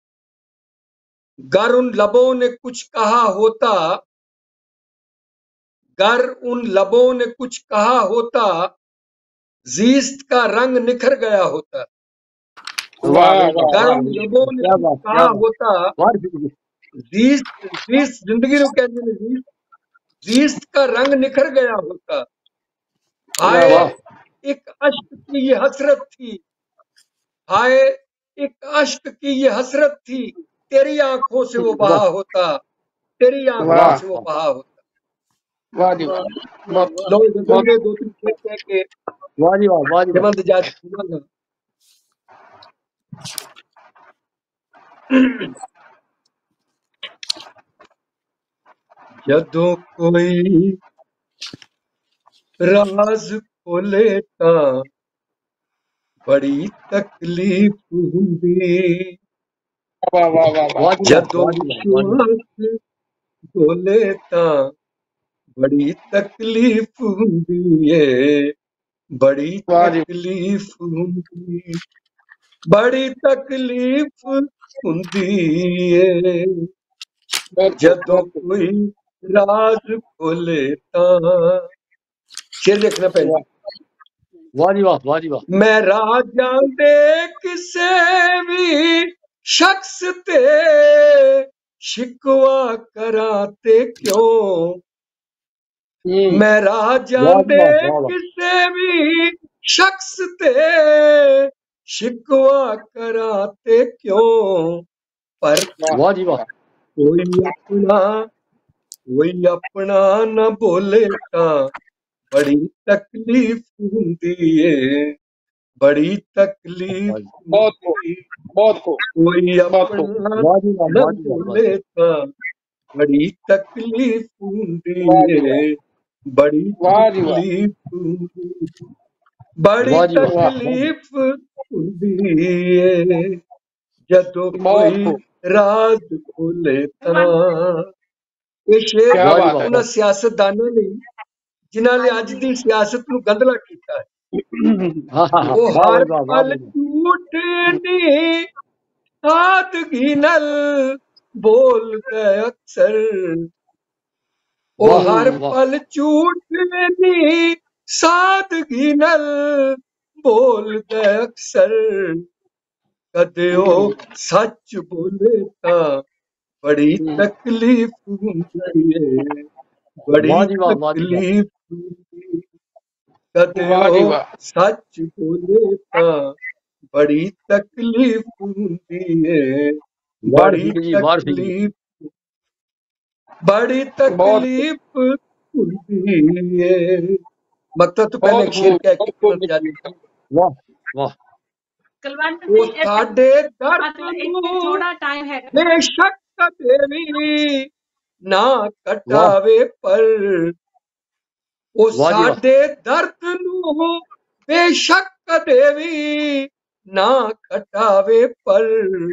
गर उन लबों ने कुछ कहा होता गर उन लबों ने कुछ कहा होता जीस्त का रंग निखर गया होता। वाह वाह वाह गर वाह उन लबों ने क्या कुछ बात कहा क्या बात होता वाह जी। जीस्त जीस्त जिंदगी नु कहते हैं जीस्त जीस्त का रंग निखर गया होता। हाय वाह एक अश्क की ये हसरत थी हाय एक अश्क की ये हसरत थी तेरी आंखों से वो बहा वाह होता तेरी आंखों वाह से वो बहा होता। वाह जी वाह वाह वाह बहुत लो वाह गजल बहुत के दो तीन शेर कह के वाह जी वाह वाह जी वाह। हेमंत जाति सुनागा। जदों कोई राज खोले तां बड़ी तकलीफ हुंदी। वाह वाह वाह वाह वाह जी वाह जदों वाह जी वाह वाह जी वाह। विश्वास खोले तां बड़ी तकलीफ हुंदी है बड़ी वाह जी तकलीफ हुंदी बड़ी तकलीफ हुंदी है बहुत खूब जदों बहुत खूब कोई राज खोले तां। शेर देखना भैन जी। वाह जी वाह वाह जी वाह। मैं राजा दे किसे भी शख्स ते शिकवा कराते क्यों। हम्म मैं राजा वाह जी दे वाह वाह वाह किसे भी शख्स ते शिकवा कराते क्यों। पर वाह वाह जी वाह। कोई अपना कोई अपना न बोले तां बड़ी तकलीफ हुंदी है बड़ी तकलीफ वाह जी बहुत खूब हुंदी। बहुत खूब कोई बहुत खूब अपना वाह जी वाह न वाह जी वाह वाह बोले जी तां बड़ी तकलीफ हुंदी वाह जी वाह है बड़ी वाह जी वाह तकलीफ हुंदी बड़ी वाह जी वाह वाह वाह जी तकलीफ हुंदी है जदों बहुत कोई खूब राज खोले तां। ਕੁਲਵੰਤ ਇਹ ਸ਼ੇਰ क्या वाह जी बात वाह है ਉਹਨਾਂ ਸਿਆਸਤਦਾਨਾਂ ਲਈ ਜਿਨ੍ਹਾਂ ਨੇ ਅੱਜ ਹਾਂਜੀ ਦੀ ਸਿਆਸਤ ਨੂੰ ਗੰਧਲਾ ਕੀਤਾ ਹੈ। हाँ हाँ हाँ ਉਹ वाह ਹਰ भाई वाह वाह ਪਲ भाई वाह। ਝੂਠ ਦੀ ਸਾਦਗੀ ਨਾਲ ਬੋਲਦਾ ਅਕਸਰ। ਉਹ वाह ਹਰ वाह ਪਲ ਝੂਠ ਦੀ ਸਾਦਗੀ ਨਾਲ ਬੋਲਦਾ ਅਕਸਰ। ਕਦੇ ਉਹ ਸੱਚ ਬੋਲੇ ਤਾਂ ਬੜੀ ਤਕਲੀਫ ਹੁੰਦੀ ਏ ਬੜੀ वाह जी वाह वाह जी वाह। ਤਕਲੀਫ ਹੁੰਦੀ। ਕਦੇ वाह जी ਉਹ वाह ਸੱਚ ਬੋਲੇ ਤਾਂ ਬੜੀ ਤਕਲੀਫ ਹੁੰਦੀ ਏ वाह ਬੜੀ रफीक जी वाह रफीक जी। ਤਕਲੀਫ बड़ी बहुत तकलीफ हुंदी है। मकता तो पहले बहुत एक शेर खूब कह बहुत के खूब जाती वाह वाह ਕੁਲਵੰਤ वो ਜੀ साडे दर्द ਮਤਲਬ ਇੱਥੇ नूं ਥੋੜਾ ਟਾਈਮ ਹੈ बेशक तेरी ਨਾ ਵਾਹ ਘਟਾਵੇ ਪਰ ਉਹ ਵਾਹ ਜੀ ਵਾਹ ਸਾਡੇ ਦਰਦ ਨੂੰ ਬੇਸ਼ੱਕ ਕਦੇ ਵੀ ਨਾ ਘਟਾਵੇ ਪਰ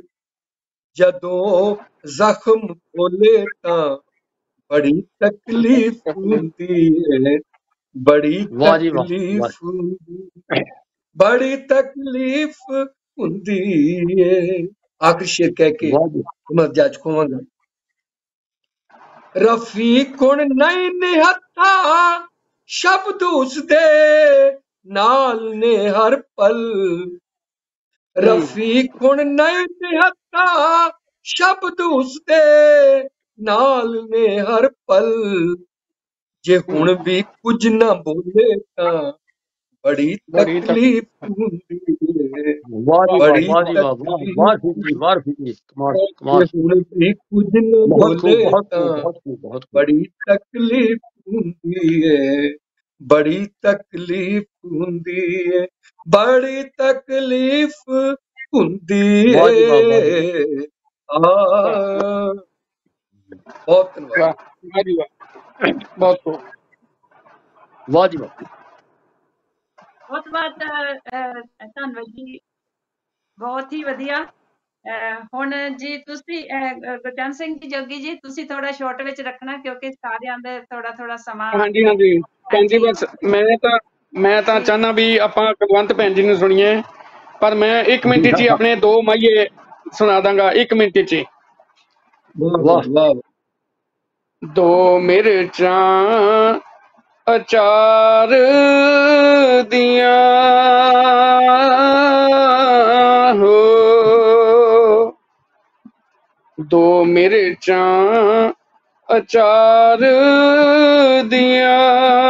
ਜਦੋਂ ਜ਼ਖਮ ਖੋਲੇ ਤਾਂ ਬੜੀ ਤਕਲੀਫ ਹੁੰਦੀ ਹੈ ਬੜੀ ਵਾਹ ਜੀ ਵਾਹ ਵਾਹ ਤਕਲੀਫ ਹੁੰਦੀ ਬੜੀ ਤਕਲੀਫ ਹੁੰਦੀ ਹੈ ਆਖਰ ਸ਼ੇਰ ਕਹਿ ਕੇ ਵਾਹ ਜੀ ਮੈਂ ਜੱਜ ਖੋਵਾਂਗਾ ਰਫੀਕੁਣ ਨਹੀਂ ਨਿਹੱਥਾ ਸ਼ਬਦ ਉਸਦੇ ਨਾਲ ਨੇ ਹਰ ਪਲ ਹੂੰ ਰਫੀਕੁਣ ਨਹੀਂ ਨਿਹੱਥਾ ਸ਼ਬਦ ਉਸਦੇ ਨਾਲ ਨੇ ਹਰ ਪਲ ਜੇ ਹੂੰ ਹੁਣ ਵੀ ਕੁਝ ਨਾ ਬੋਲੇ ਤਾਂ ਬੜੀ ਬੜੀ ਤਕਲੀਫ ਤਕਲੀਫ ਹੁੰਦੀ ਹੈ ਵਾਹ ਜੀ ਵਾਹ ਬੜੀ ਵਾਹ ਜੀ ਵਾਹ ਵਾਹ ਤਕਲੀਫ ਵਾਹ ਫਿੱਕੀ ਵਾਹ ਫਿੱਕੀ ਕਮਾਲ ਜੇ ਕਮਾਲ ਹੁਣ ਵੀ ਕੁਝ ਨਾ ਬਹੁਤ ਖੂਬ ਬੋਲੇ ਬਹੁਤ ਤਾਂ ਖੂਬ ਬਹੁਤ ਖੂਬ ਬਹੁਤ ਖੂਬ ਬੜੀ ਤਕਲੀਫ ਹੁੰਦੀ ਹੈ ਬੜੀ ਤਕਲੀਫ ਹੁੰਦੀ ਹੈ ਬੜੀ ਤਕਲੀਫ ਹੁੰਦੀ ਵਾਹ ਜੀ ਵਾਹ ਵਾਹ ਜੀ ਹੈ ਆ ਬਹੁਤ ਧੰਨਵਾਦ ਵਾਹ ਵਾਹ ਜੀ ਵਾਹ ਬਹੁਤ ਖੂਬ ਵਾਹ ਜੀ ਵਾਹ ਬਹੁਤ ਬਹੁਤ ਅਹ, ਧੰਨਵਾਦ ਜੀ ਬਹੁਤ ਹੀ ਵਧੀਆ ਅਹ, ਹੁਣ ਜੀ ਤੁਸੀਂ ਅਹ, ਗੁਰਚਰਨ ਸਿੰਘ ਜੀ ਜੋਗੀ ਜੀ ਤੁਸੀਂ ਥੋੜਾ ਸ਼ਾਰਟ ਵਿੱਚ ਰੱਖਣਾ ਕਿਉਂਕਿ ਸਾਰਿਆਂ ਦੇ ਥੋੜਾ ਥੋੜਾ ਸਮਾਂ ਹਾਂਜੀ ਹਾਂਜੀ ਭੈਣ ਜੀ ਹਾਂਜੀ ਬਸ ਮੈਂ ਤਾਂ ਮੈਂ ਤਾਂ ਜੀ ਚਾਹੁੰਦਾ ਵੀ ਆਪਾਂ ਕੁਲਵੰਤ ਭੈਣ ਜੀ ਨੂੰ ਸੁਣੀਏ ਪਰ ਮੈਂ ਇੱਕ ਮਿੰਟ 'ਚ ਹੀ ਆਪਣੇ ਦੋ ਮਾਈਏ ਸੁਣਾ ਦਾਂਗਾ ਇੱਕ ਮਿੰਟ 'ਚ ਹੀ ਵਾਹ ਵਾਹ ਵਾਹ ਦੋ ਮਿਰਚਾਂ ਅਚਾਰ ਦੀਆਂ ਹੋ ਦੋ ਮਿਰਚਾਂ ਅਚਾਰ ਦੀਆਂ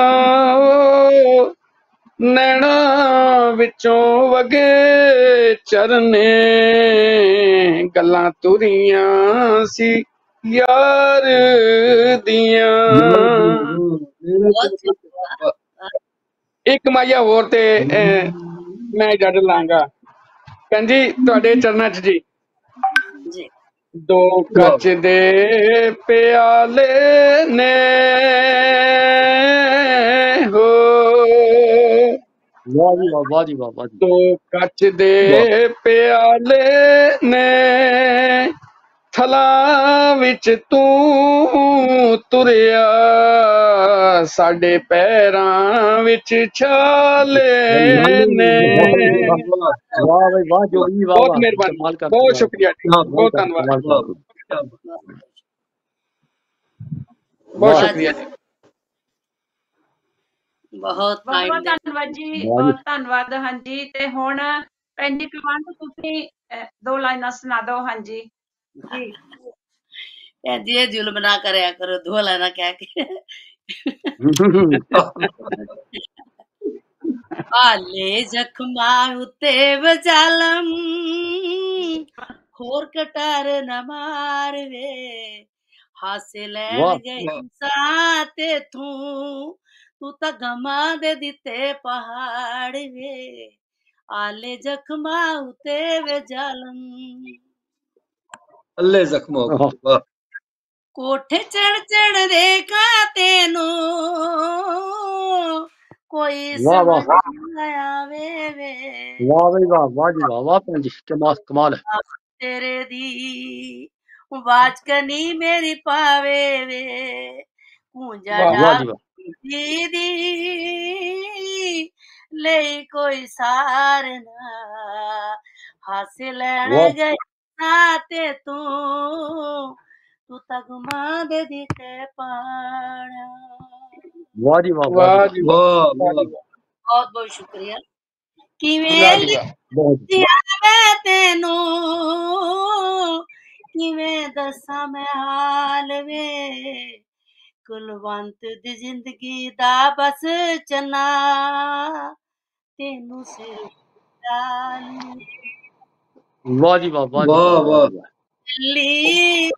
ਨੈਣਾ ਵਿੱਚੋਂ ਵਗੇ ਚਰਨੇ ਗੱਲਾਂ ਤੁਰੀਆਂ ਸੀ ਯਾਰ ਦੀਆਂ ਬਹੁਤ ਸ਼ੁਕਰੀਆ। ਇੱਕ ਮਾਇਆ ਹੋਰ ਤੇ ਅਹ, ਮੈਂ ਜੱਜ ਲਾਂਗਾ ਭੈਣ ਜੀ ਤੁਹਾਡੇ ਚਰਨਾਂ 'ਚ ਜੀ ਜੀ ਦੋ ਕੱਚ ਦੇ ਪਿਆਲੇ ਨੇ ਹੋ ਵਾਹ ਜੀ ਵਾਹ ਵਾਹ ਜੀ ਵਾਹ ਵਾਹ ਜੀ ਦੋ ਕੱਚ ਦੇ ਪਿਆਲੇ ਨੇ ਥਲਾਂ ਵਿੱਚ ਤੂੰ ਤੁਰਿਆ ਸਾਡੇ ਪੈਰਾਂ ਵਿੱਚ ਛਾਲੇ ਨੇ ਵਾਹ ਬਈ ਵਾਹ ਜੋਗੀ ਵਾਹ ਬਹੁਤ ਵਾਹ ਮਿਹਰਬਾਨੀ ਕਮਾਲ ਕਰ ਬਹੁਤ ਸ਼ੁਕਰੀਆ ਜੀ ਬਹੁਤ ਧੰਨਵਾਦ ਕਮਾਲ ਕਰ ਬਹੁਤ ਵਾਹ ਸ਼ੁਕਰੀਆ ਜੀ ਜੀ ਬਹੁਤ ਬਹੁਤ ਬਹੁਤ ਕਾਇੰਡ ਧੰਨਵਾਦ ਜੀ ਵਾਹ ਜੀ। ਬਹੁਤ ਧੰਨਵਾਦ ਹਾਂਜੀ ਤੇ ਹੁਣ ਭੈਣ ਜੀ ਕੁਲਵੰਤ ਤੁਸੀਂ ਅਹ, ਦੋ ਲਾਈਨਾਂ ਸੁਣਾ ਦਿਓ ਹਾਂਜੀ ਜੀ ਕਹਿੰਦੀ ਇਹ ਜ਼ੁਲਮ ਨਾ ਕਰਿਆ ਕਰੋ ਦੋ ਲੈਣਾ ਕਹਿ ਕੇ ਆਲੇ ਜ਼ਖਮਾਂ ਉੱਤੇ ਵਜਾਲਮ ਹੋਰ ਕਟਾਰ ਨਾ ਮਾਰਵੇ ਹਾਸੇ ਲੈਣ ਵਾਹ ਗਏ ਇਨਸਾਨ ਤੇ ਤੂੰ ਤੂੰ ਤਾਂ ਗਮਾਂ ਦੇ ਦਿੱਤੇ ਪਹਾੜ ਵੇ ਆਲੇ ਜ਼ਖਮਾਂ ਉੱਤੇ ਵਜਾਲਮ ਅੱਲੇ ਜ਼ਖਮਾ ਵਾਹ ਕੋਠੇ ਚੜ ਚੜ ਦੇਖਾ ਤੈਨੂੰ ਕੋਈ ਵਾਹ ਵਾਹ ਸਮਝ ਆਇਆ ਵੇ ਵੇ ਵਾਹ ਬਈ ਵਾਹ ਵਾਹ ਜੀ ਵਾਹ ਵਾਹ ਭੈਣ ਜੀ ਕਮਾਲ ਕਮਾਲ ਹੈ ਤੇਰੇ ਦੀ ਆਵਾਜ਼ ਕਨੀ ਮੇਰੀ ਪਾਵੇ ਵੇ ਗੂੰਜਾ ਵਾਹ ਵਾਹ ਜਾ ਜੀ ਵਾਹ ਦੀਦੀ ਲਈ ਕੋਈ ਸਾਰ ਨਾ ਹਾਸੇ ਲੈਣ ਵਾਹ ਗਏ ਨਾ ਤੇ ਤੂੰ ਤੂੰ ਤਾਂ ਗੁਮਾ ਦੇ ਦਿੱਤੇ ਪਾਣਾ ਵਾਹ ਜੀ ਵਾਹ ਵਾਹ ਵਾਹ ਜੀ ਵਾਹ ਵਾਹ ਵਾਹ ਜੀ ਵਾਹ ਬਹੁਤ ਬਹੁਤ ਸ਼ੁਕਰੀਆ ਕਿਵੇਂ ਵਾਹ ਜੀ ਵਾਹ ਬਹੁਤ ਲਿਖਿਆ ਮੈਂ ਤੈਨੂੰ ਕਿਵੇਂ ਦੱਸਾਂ ਮੈਂ ਹਾਲ ਵੇ ਕੁਲਵੰਤ ਦੀ ਜ਼ਿੰਦਗੀ ਦਾ ਬਸ ਚਨਾ ਤੈਨੂੰ ਸਿਰ ਲਾਲ ਵਾਹ ਜੀ ਵਾਹ ਵਾਹ ਜੀ ਵਾਹ ਵਾਹ ਵਾਹ ਚੱਲੀ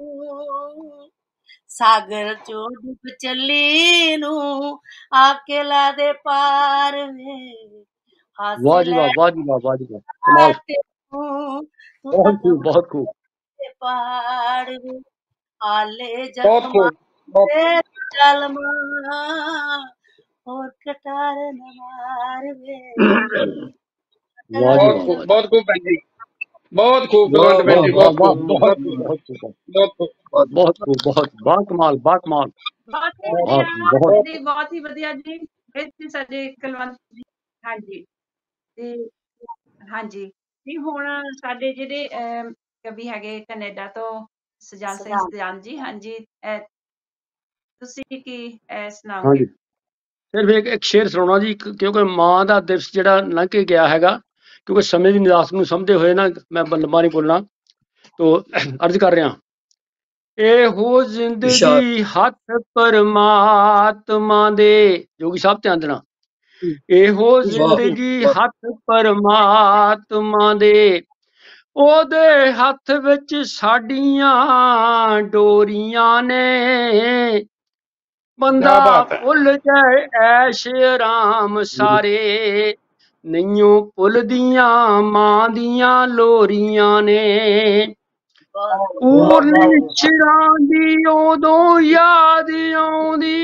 ਸਾਗਰ ਚੋਂ ਡੁੱਬ ਚੱਲੀ ਨੂੰ ਆਕੇ ਲਾ ਦੇ ਪਾਰ ਵੇ ਹਾਸੇ ਵਾਹ ਜੀ ਲੈ ਵਾਹ ਵਾਹ ਜੀ ਵਾਹ ਵਾਹ ਜੀ ਵਾਹ ਕਮਾਲ ਤੇ ਤੂੰ ਤੂੰ ਬਹੁਤ ਤਾਂ ਖੂਬ ਬਹੁਤ ਖੂਬ ਦੇ ਪਹਾੜ ਵੇ आले बहुत जख्मा खूब बहुत से जलमा और कटार न मार वे वाह जी बहुत वाह, खूब वाह जी, बहुत खूब बहन जी, बहुत खूब वाह कुलवंत बहन वाह जी, वाह वाह बहुत वाह, खूब बहुत बहुत खूब बहुत खूब, बहुत खूब बहुत बहुत खूब, बहुत बाकमाल बाकमाल, बहुत ही बहुत ਵਧੀਆ बहुत बहुत ਜੀ, ਬਹੁਤ ਹੀ ਵਧੀਆ ਜੀ। ਇਹ ਸੀ ਸਾਡੇ ਕੁਲਵੰਤ ਜੀ। ਹਾਂਜੀ ਤੇ ਹਾਂਜੀ ਜੀ, ਹੁਣ ਸਾਡੇ ਜਿਹੜੇ ਅਹ, ਕਵੀ ਹੈਗੇ ਕੈਨੇਡਾ ਤੋਂ ਸੁਜਾਨ ਸਿੰਘ सजान ਸੁਜਾਨ ਜੀ। ਹਾਂਜੀ ਅਹ, ਤੁਸੀਂ ਕੀ ਅਹ, ਹਾਂਜੀ। ਸੁਣਾਓਗੇ? ਸਿਰਫ ਇੱਕ ਇੱਕ ਸ਼ੇਰ ਸੁਣਾਉਣਾ ਜੀ, ਕ- ਕਿਉਂਕਿ ਮਾਂ ਦਾ ਦਿਵਸ ਜਿਹੜਾ ਲੰਘ ਕੇ ਗਿਆ ਹੈਗਾ, ਕਿਉਂਕਿ ਸਮੇਂ ਦੀ ਨਿਦਾਸ ਨੂੰ ਸਮਝਦੇ ਹੋਏ ਨਾ ਮੈਂ ਬ- ਲੰਬਾ ਨਹੀਂ ਬੋਲਣਾ, ਤੋ ਅਰਜ਼ ਕਰ ਰਿਹਾ, ਇਹੋ ਇਰਸ਼ਾਦ। ਜ਼ਿੰਦਗੀ ਹੱਥ ਪਰਮਾਤਮਾ ਦੇ, ਜੋਗੀ ਸਾਹਿਬ ਧਿਆਨ ਦੇਣਾ, ਇਹੋ ਵਾਹ ਜ਼ਿੰਦਗੀ ਵਾਹ ਹੱਥ ਪਰਮਾਤਮਾ ਦੇ, ਉਹਦੇ ਹੱਥ ਵਿੱਚ ਸਾਡੀਆਂ ਡੋਰੀਆਂ ਨੇ, ਬੰਦਾ क्या बात है। ਭੁੱਲ ਜਾਏ ਐਸ਼ ਆਰਾਮ ਸਾਰੇ, ਨਹੀਂਓ ਭੁੱਲਦੀਆਂ ਮਾਂ ਦੀਆਂ ਲੋਰੀਆਂ ਨੇ, बहुत ਪੂਰਨੀ ਸ਼ਿਰਾਂ ਦੀ ਉਦੋਂ ਯਾਦ ਆਉਂਦੀ,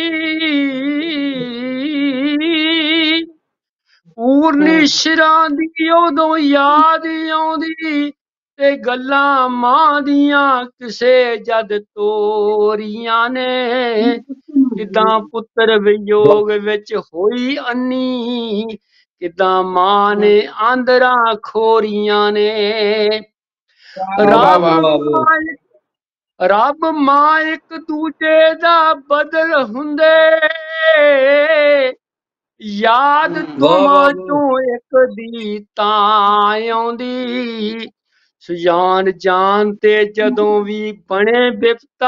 ਪੂਰਨੀ ਸ਼ਿਰਾਂ ਦੀ ਉਦੋਂ ਯਾਦ ਆਉਂਦੀ, ਤੇ ਗੱਲਾਂ ਮਾਂ ਦੀਆਂ ਕਿਸੇ ਜਦ ਤੋਰੀਆਂ ਨੇ, ਕਿੱਦਾਂ ਪੁੱਤਰ ਵਿਯੋਗ ਵਿੱਚ ਹੋਈ ਅੰਨੀ, ਕਿੱਦਾਂ ਮਾਂ ਨੇ ਆਂਦਰਾਂ ਖੋਰੀਆਂ ਨੇ, वाह वाह ਰੱਬ वाह ਮਾਂ ਰੱਬ ਮਾਂ ਇੱਕ ਦੂਜੇ ਦਾ ਬਦਲ ਹੁੰਦੇ, ਯਾਦ ਵਾਹ ਵਾਹ ਦੋਵਾਂ ਚੋਂ ਇੱਕ ਦੀ ਤਾਂ ਆਉਂਦੀ, ਸੁਜਾਨ ਜਾਨ ਤੇ ਜਦੋਂ ਵੀ ਬਣੇ ਬਿਪਤਾ,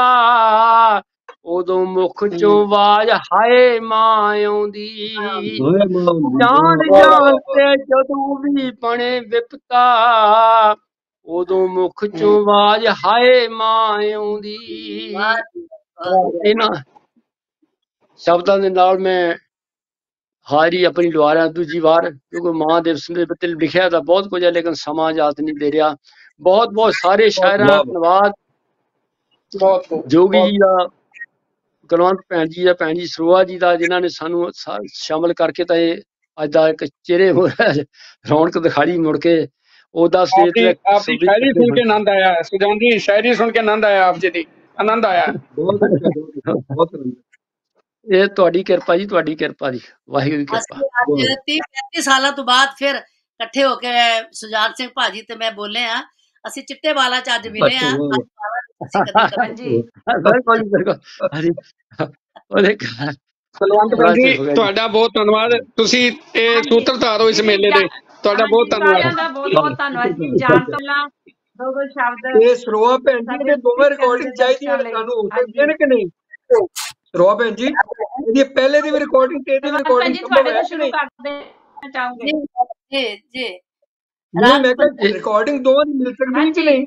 ਉਦੋਂ ਮੁਖ ਚੋਂ ਆਵਾਜ਼ ਹਾਏ ਮਾਂ ਆਉਂਦੀ, ਵਾਹ ਵਾਹ ਜਾਨ ਵਾਹ ਜਾਨ ਵਾਹ ਤੇ ਜਦੋਂ ਵੀ ਬਣੇ ਬਿਪਤਾ, ਉਦੋਂ ਮੁਖ ਚੋਂ ਆਵਾਜ਼ ਹਾਏ ਮਾਂ ਆਉਂਦੀ। बहुत ਇਹਨਾਂ ਸ਼ਬਦਾਂ ਦੇ ਨਾਲ ਮੈਂ ਹਾਜ਼ਰੀ ਆਪਣੀ ਲਵਾ ਰਿਹਾ ਦੂਜੀ ਵਾਰ, ਕਿਉਂਕਿ ਮਾਂ ਦਿਵਸ ਦੇ ਉੱਤੇ ਲਿਖਿਆ ਤਾਂ ਬਹੁਤ ਕੁਝ ਹੈ, ਲੇਕਿਨ ਸਮਾਂ ਯਾਦ ਨਹੀਂ ਦੇ ਰਿਹਾ। ਬਹੁਤ ਬਹੁਤ ਸਾਰੇ ਸ਼ਾਇਰਾਂ ਦਾ ਵਾਹ ਧੰਨਵਾਦ, बहुत खूब ਜੋਗੀ बहुत ਜੀ ਦਾ, ਕੁਲਵੰਤ ਭੈਣ ਜੀ ਦਾ, ਭੈਣ ਜੀ ਸਰੋਆ ਜੀ ਦਾ, ਜਿਨ੍ਹਾਂ ਨੇ ਸਾਨੂੰ ਸਾ- ਸ਼ਾਮਲ ਕਰਕੇ ਤਾਂ ਇਹ ਅੱਜ ਦਾ ਇੱਕ ਚਿਹਰੇ ਹੋ ਰੌਣਕ ਦਿਖਾਈ ਮੁੜ ਕੇ, ਉਹਦਾ ਸਟੇਜ आपकी ਤੇ आपकी ਸਭੀ शायरी ਇਕੱਠੇ सुन ਹੋਣ। के आनंद आया है सुजान जी, शायरी सुन के आनंद आया आप जी दी, आनंद आया है। ਬਹੁਤ ਅੱਛਾ ਬਹੁਤ ਅੱਛਾ, ਬਹੁਤ ਵਧੀਆ। ਇਹ ਤੁਹਾਡੀ ਕਿਰਪਾ ਜੀ, ਤੁਹਾਡੀ ਕਿਰਪਾ ਜੀ, ਵਾਹਿਗੁਰੂ ਦੀ ਕਿਰਪਾ। ਅਸੀਂ ਅੱਜ ਤੀਹ ਪੈਂਤੀ ਸਾਲਾਂ ਤੋਂ ਬਾਅਦ ਫਿਰ ਇਕੱਠੇ ਹੋ ਕੇ ਸੁਜਾਨ ਸਿੰਘ ਭਾਜੀ ਤੇ ਮੈਂ ਬੋਲੇ ਆ, ਅਸੀਂ ਚਿੱਟੇ ਵਾਲਾ ਚ ਅੱਜ ਮਿਲੇ ਆ, ਵਾਹ ਵਾਹ ਅਸੀਂ ਕਦੀ ਕਦੀ ਹਾਂਜੀ ਬਿਲਕੁਲ ਜੀ, ਬਿਲਕੁਲ। ਹਾਂਜੀ ਉਹਦੇ ਘਰ ਕੁਲਵੰਤ ਬੜਾ ਭੈਣ ਜੀ ਚਿਰ ਹੋ ਗਿਆ ਜੀ। ਤੁਹਾਡਾ ਬਹੁਤ ਧੰਨਵਾਦ, ਤੁਸੀਂ ਇਹ ਹਾਂਜੀ ਸੂਤਰਧਾਰ ਹੋ ਇਸ ਜੀ, ਮੇਲੇ ਜਾ- ਦੇ, ਤੁਹਾਡਾ ਹਾਂਜੀ ਬਹੁਤ ਸਾਰਿਆਂ ਧੰਨਵਾਦ। ਦਾ ਬਹੁਤ ਬਹੁਤ ਧੰਨਵਾਦ ਜੀ। ਜਾਣ ਤੋਂ ਪਹਿਲਾਂ ਦੋ ਦੋ ਸ਼ਬਦ ਇਹ ਸਰੋਆ ਭੈਣ ਜੀ, ਸਾਡੇ ਇਹਦੇ ਦੋਵੇਂ ਚੈਨਲ ਰਿਕਾਰਡਿੰਗ ਦੇ ਚਾਹੀਦੀਆਂ ਦਰਸ਼ਕਾਂ ਨੇ ਲਈ। ਸਾਨੂੰ, ਹੋ ਸਕਦੀਆਂ ਹਾਂਜੀ ਨੇ ਕਿ ਨਹੀਂ? ਸਰੋਆ ਭੈਣ ਜੀ, ਇਹਦੀ ਪਹਿਲੇ ਦੀ ਵੀ ਰਿਕਾਰਡਿੰਗ ਤੇ ਇਹਦੀ ਵੀ ਕੁਲਵੰਤ ਭੈਣ ਰਿਕਾਰਡਿੰਗ ਜੀ, ਸੰਭਵ ਤੁਹਾਡੇ ਹੈ ਤੋਂ ਕਿ ਸ਼ੁਰੂ ਨਹੀਂ? ਕਰਦੇ ਚਾਹੋਗੇ? ਜੀ ਜੀ ਜੀ ਨਹੀਂ, ਮੈਂ ਰਾਤ ਕਿਹਾ ਰਿਕਾਰਡਿੰਗ ਦੋਵਾਂ ਦੀ ਮਿਲ ਸਕਦੀ ਹੈ ਕਿ ਹਾਂਜੀ ਨਹੀਂ?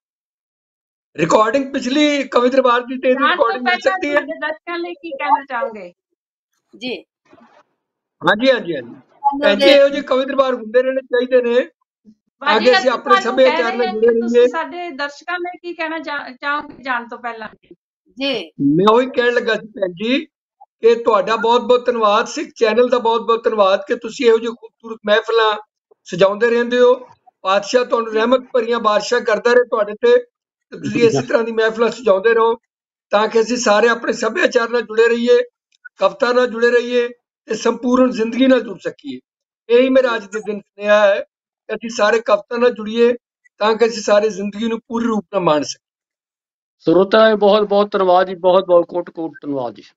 ਰਿਕਾਰਡਿੰਗ ਪਿਛਲੀ ਕਵੀ ਦਰਬਾਰ ਦੀ ਤੇ ਇਹਦੀ ਜਾਣ ਤੋਂ ਰਿਕਾਰਡਿੰਗ ਮਿਲ ਪਹਿਲਾਂ ਸਕਦੀ ਹੈ? ਤੁਹਾਡੇ ਦਰਸ਼ਕਾਂ ਲਈ ਕੀ ਕਹਿਣਾ ਚਾਹੋਗੇ? ਜੀ ਹਾਂਜੀ ਹਾਂਜੀ ਹਾਂਜੀ ਚੈਨਲ ਭੈਣ ਜੀ, ਦੇ ਇਹੋ ਜਿਹੇ ਕਵੀ ਦਰਬਾਰ ਹੁੰਦੇ ਰਹਿਣੇ ਚਾਹੀਦੇ ਨੇ, ਬਾਜੀ ਅੱਗੇ ਅਸੀਂ ਅਸੀਂ ਆਪਣੇ ਤੁਹਾਨੂੰ ਕਹਿ ਸੱਭਿਆਚਾਰ ਰਹੇ ਨਾਲ ਹਾਂ ਜੁੜੇ ਕਿ ਤੁਸੀਂ ਰਹੀਏ। ਸਾਡੇ ਦਰਸ਼ਕਾਂ ਲਈ ਕੀ ਕਹਿਣਾ ਚਾ- ਚਾਹੋਗੇ ਜਾਣ ਤੋਂ ਪਹਿਲਾਂ? ਜੀ ਮੈਂ ਉਹੀ ਕਹਿਣ ਲੱਗਾ ਸੀ ਭੈਣ ਜੀ ਕਿ ਤੁਹਾਡਾ ਬਹੁਤ ਬਹੁਤ ਧੰਨਵਾਦ, ਸਿੱਖ ਚੈਨਲ ਦਾ ਬਹੁਤ ਬਹੁਤ ਧੰਨਵਾਦ ਕਿ ਤੁਸੀਂ ਇਹੋ ਜਿਹੀ ਖੂਬਸੂਰਤ ਮਹਿਫਲਾਂ ਸਜਾਉਂਦੇ ਰਹਿੰਦੇ ਹੋ। ਪਾਤਸ਼ਾਹ ਤੁਹਾਨੂੰ ਰਹਿਮਤ ਭਰੀਆਂ ਬਾਰਿਸ਼ਾਂ ਕਰਦਾ ਰਹੇ ਤੁਹਾਡੇ ਤੇ, ਤੇ ਤੁਸੀਂ ਇਸੇ ਤਰ੍ਹਾਂ ਦੀ ਮਹਿਫਲਾਂ ਸਜਾਉਂਦੇ ਰਹੋ ਤਾਂ ਕਿ ਅਸੀਂ ਸਾਰੇ ਆਪਣੇ ਸੱਭਿਆਚਾਰ ਨਾਲ ਜੁੜੇ ਰਹੀਏ, ਕਵਿਤਾ ਨਾਲ ਜੁੜੇ ਰਹੀਏ ਤੇ ਸੰਪੂਰਨ ਜ਼ਿੰਦਗੀ ਨਾਲ ਜੁੜ ਸਕੀਏ। ਇਹੀ ਮੇਰਾ ਅੱਜ ਦੇ ਦਿਨ ਸੁਨੇਹਾ ਹੈ ਕਿ ਅਸੀਂ ਸਾਰੇ ਕਵਿਤਾ ਨਾਲ ਜੁੜੀਏ ਤਾਂ ਕਿ ਅਸੀਂ ਸਾਰੇ ਜ਼ਿੰਦਗੀ ਨੂੰ ਪੂਰੀ ਰੂਪ ਨਾਲ ਮਾਣ ਸਕੀਏ। ਸਰੋਤਾ ਜੀ ਬਹੁਤ ਬਹੁਤ ਧੰਨਵਾਦ ਜੀ, ਬਹੁਤ ਬਹੁਤ ਕੋਟ ਕੋਟ ਧੰਨਵਾਦ ਜੀ।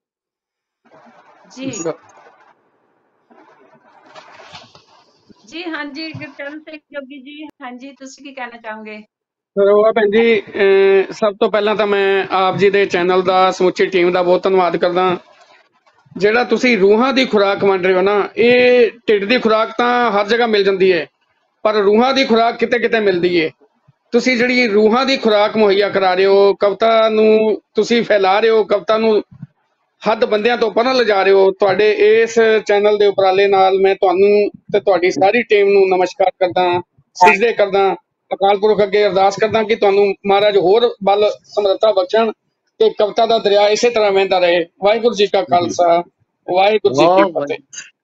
ਜੀ ਜੀ ਹਾਂਜੀ ਗੁਰਚਰਨ ਸਿੰਘ ਜੋਗੀ ਜੀ, ਹਾਂਜੀ ਤੁਸੀਂ ਕੀ ਕਹਿਣਾ ਚਾਹੋਗੇ? ਸਰੋਆ ਭੈਣ ਜੀ, ਅਹ ਸਭ ਤੋਂ ਪਹਿਲਾਂ ਤਾਂ ਮੈਂ ਆਪ ਜੀ ਦੇ ਚੈਨਲ ਦਾ, ਸਮੁੱਚੀ ਟੀਮ ਦਾ ਬਹੁਤ ਧੰਨਵਾਦ ਕਰਦਾ। ਜਿਹੜਾ ਤੁਸੀਂ ਰੂਹਾਂ ਦੀ ਖੁਰਾਕ ਵੰਡ ਰਹੇ ਹੋ ਨਾ, ਇਹ ਢਿੱਡ ਦੀ ਖੁਰਾਕ ਤਾਂ ਹਰ ਜਗ੍ਹਾ ਮਿਲ ਜਾਂਦੀ ਹੈ, ਪਰ ਰੂਹਾਂ ਦੀ ਖੁਰਾਕ ਕਿਤੇ ਕਿਤੇ ਮਿਲਦੀ ਹੈ। ਤੁਸੀਂ ਜਿਹੜੀ ਰੂਹਾਂ ਦੀ ਖੁਰਾਕ ਮੁਹੱਈਆ ਕਰਾ ਰਹੇ ਹੋ, ਕਵਿਤਾ ਨੂੰ ਤੁਸੀਂ ਫੈਲਾ ਰਹੇ ਹੋ, ਕਵਿਤਾ ਨੂੰ ਹੱਦ ਬੰਦਿਆਂ ਤੋਂ ਪਰਾਂ ਲਿਜਾ ਰਹੇ ਹੋ, ਤੁਹਾਡੇ ਇਸ ਚੈਨਲ ਦੇ ਉਪਰਾਲੇ ਨਾਲ ਮੈਂ ਤੁਹਾਨੂੰ ਤੇ ਤੁਹਾਡੀ ਸਾਰੀ ਟੀਮ ਨੂੰ ਨਮਸਕਾਰ ਕਰਦਾ, ਸਿਜਦੇ ਕਰਦਾ। ਅਕਾਲ ਪੁਰਖ ਅੱਗੇ ਅਰਦਾਸ ਕਰਦਾ ਕਿ ਤੁਹਾਨੂੰ ਮਹਾਰਾਜ ਹੋਰ ਬਲ ਸਮਰੱਥਾ ਬਖਸ਼ਣ ਤੇ ਕਵਿਤਾ ਦਾ ਦਰਿਆ ਇਸੇ ਤਰ੍ਹਾਂ ਵਹਿੰਦਾ ਰਹੇ। ਵਾਹਿਗੁਰੂ ਜੀ ਕਾ ਖਾਲਸਾ, ਵਾਹਿਗੁਰੂ ਜੀ ਕੀ ਵਾਹ ਫਤਿਹ। ਵਾਹ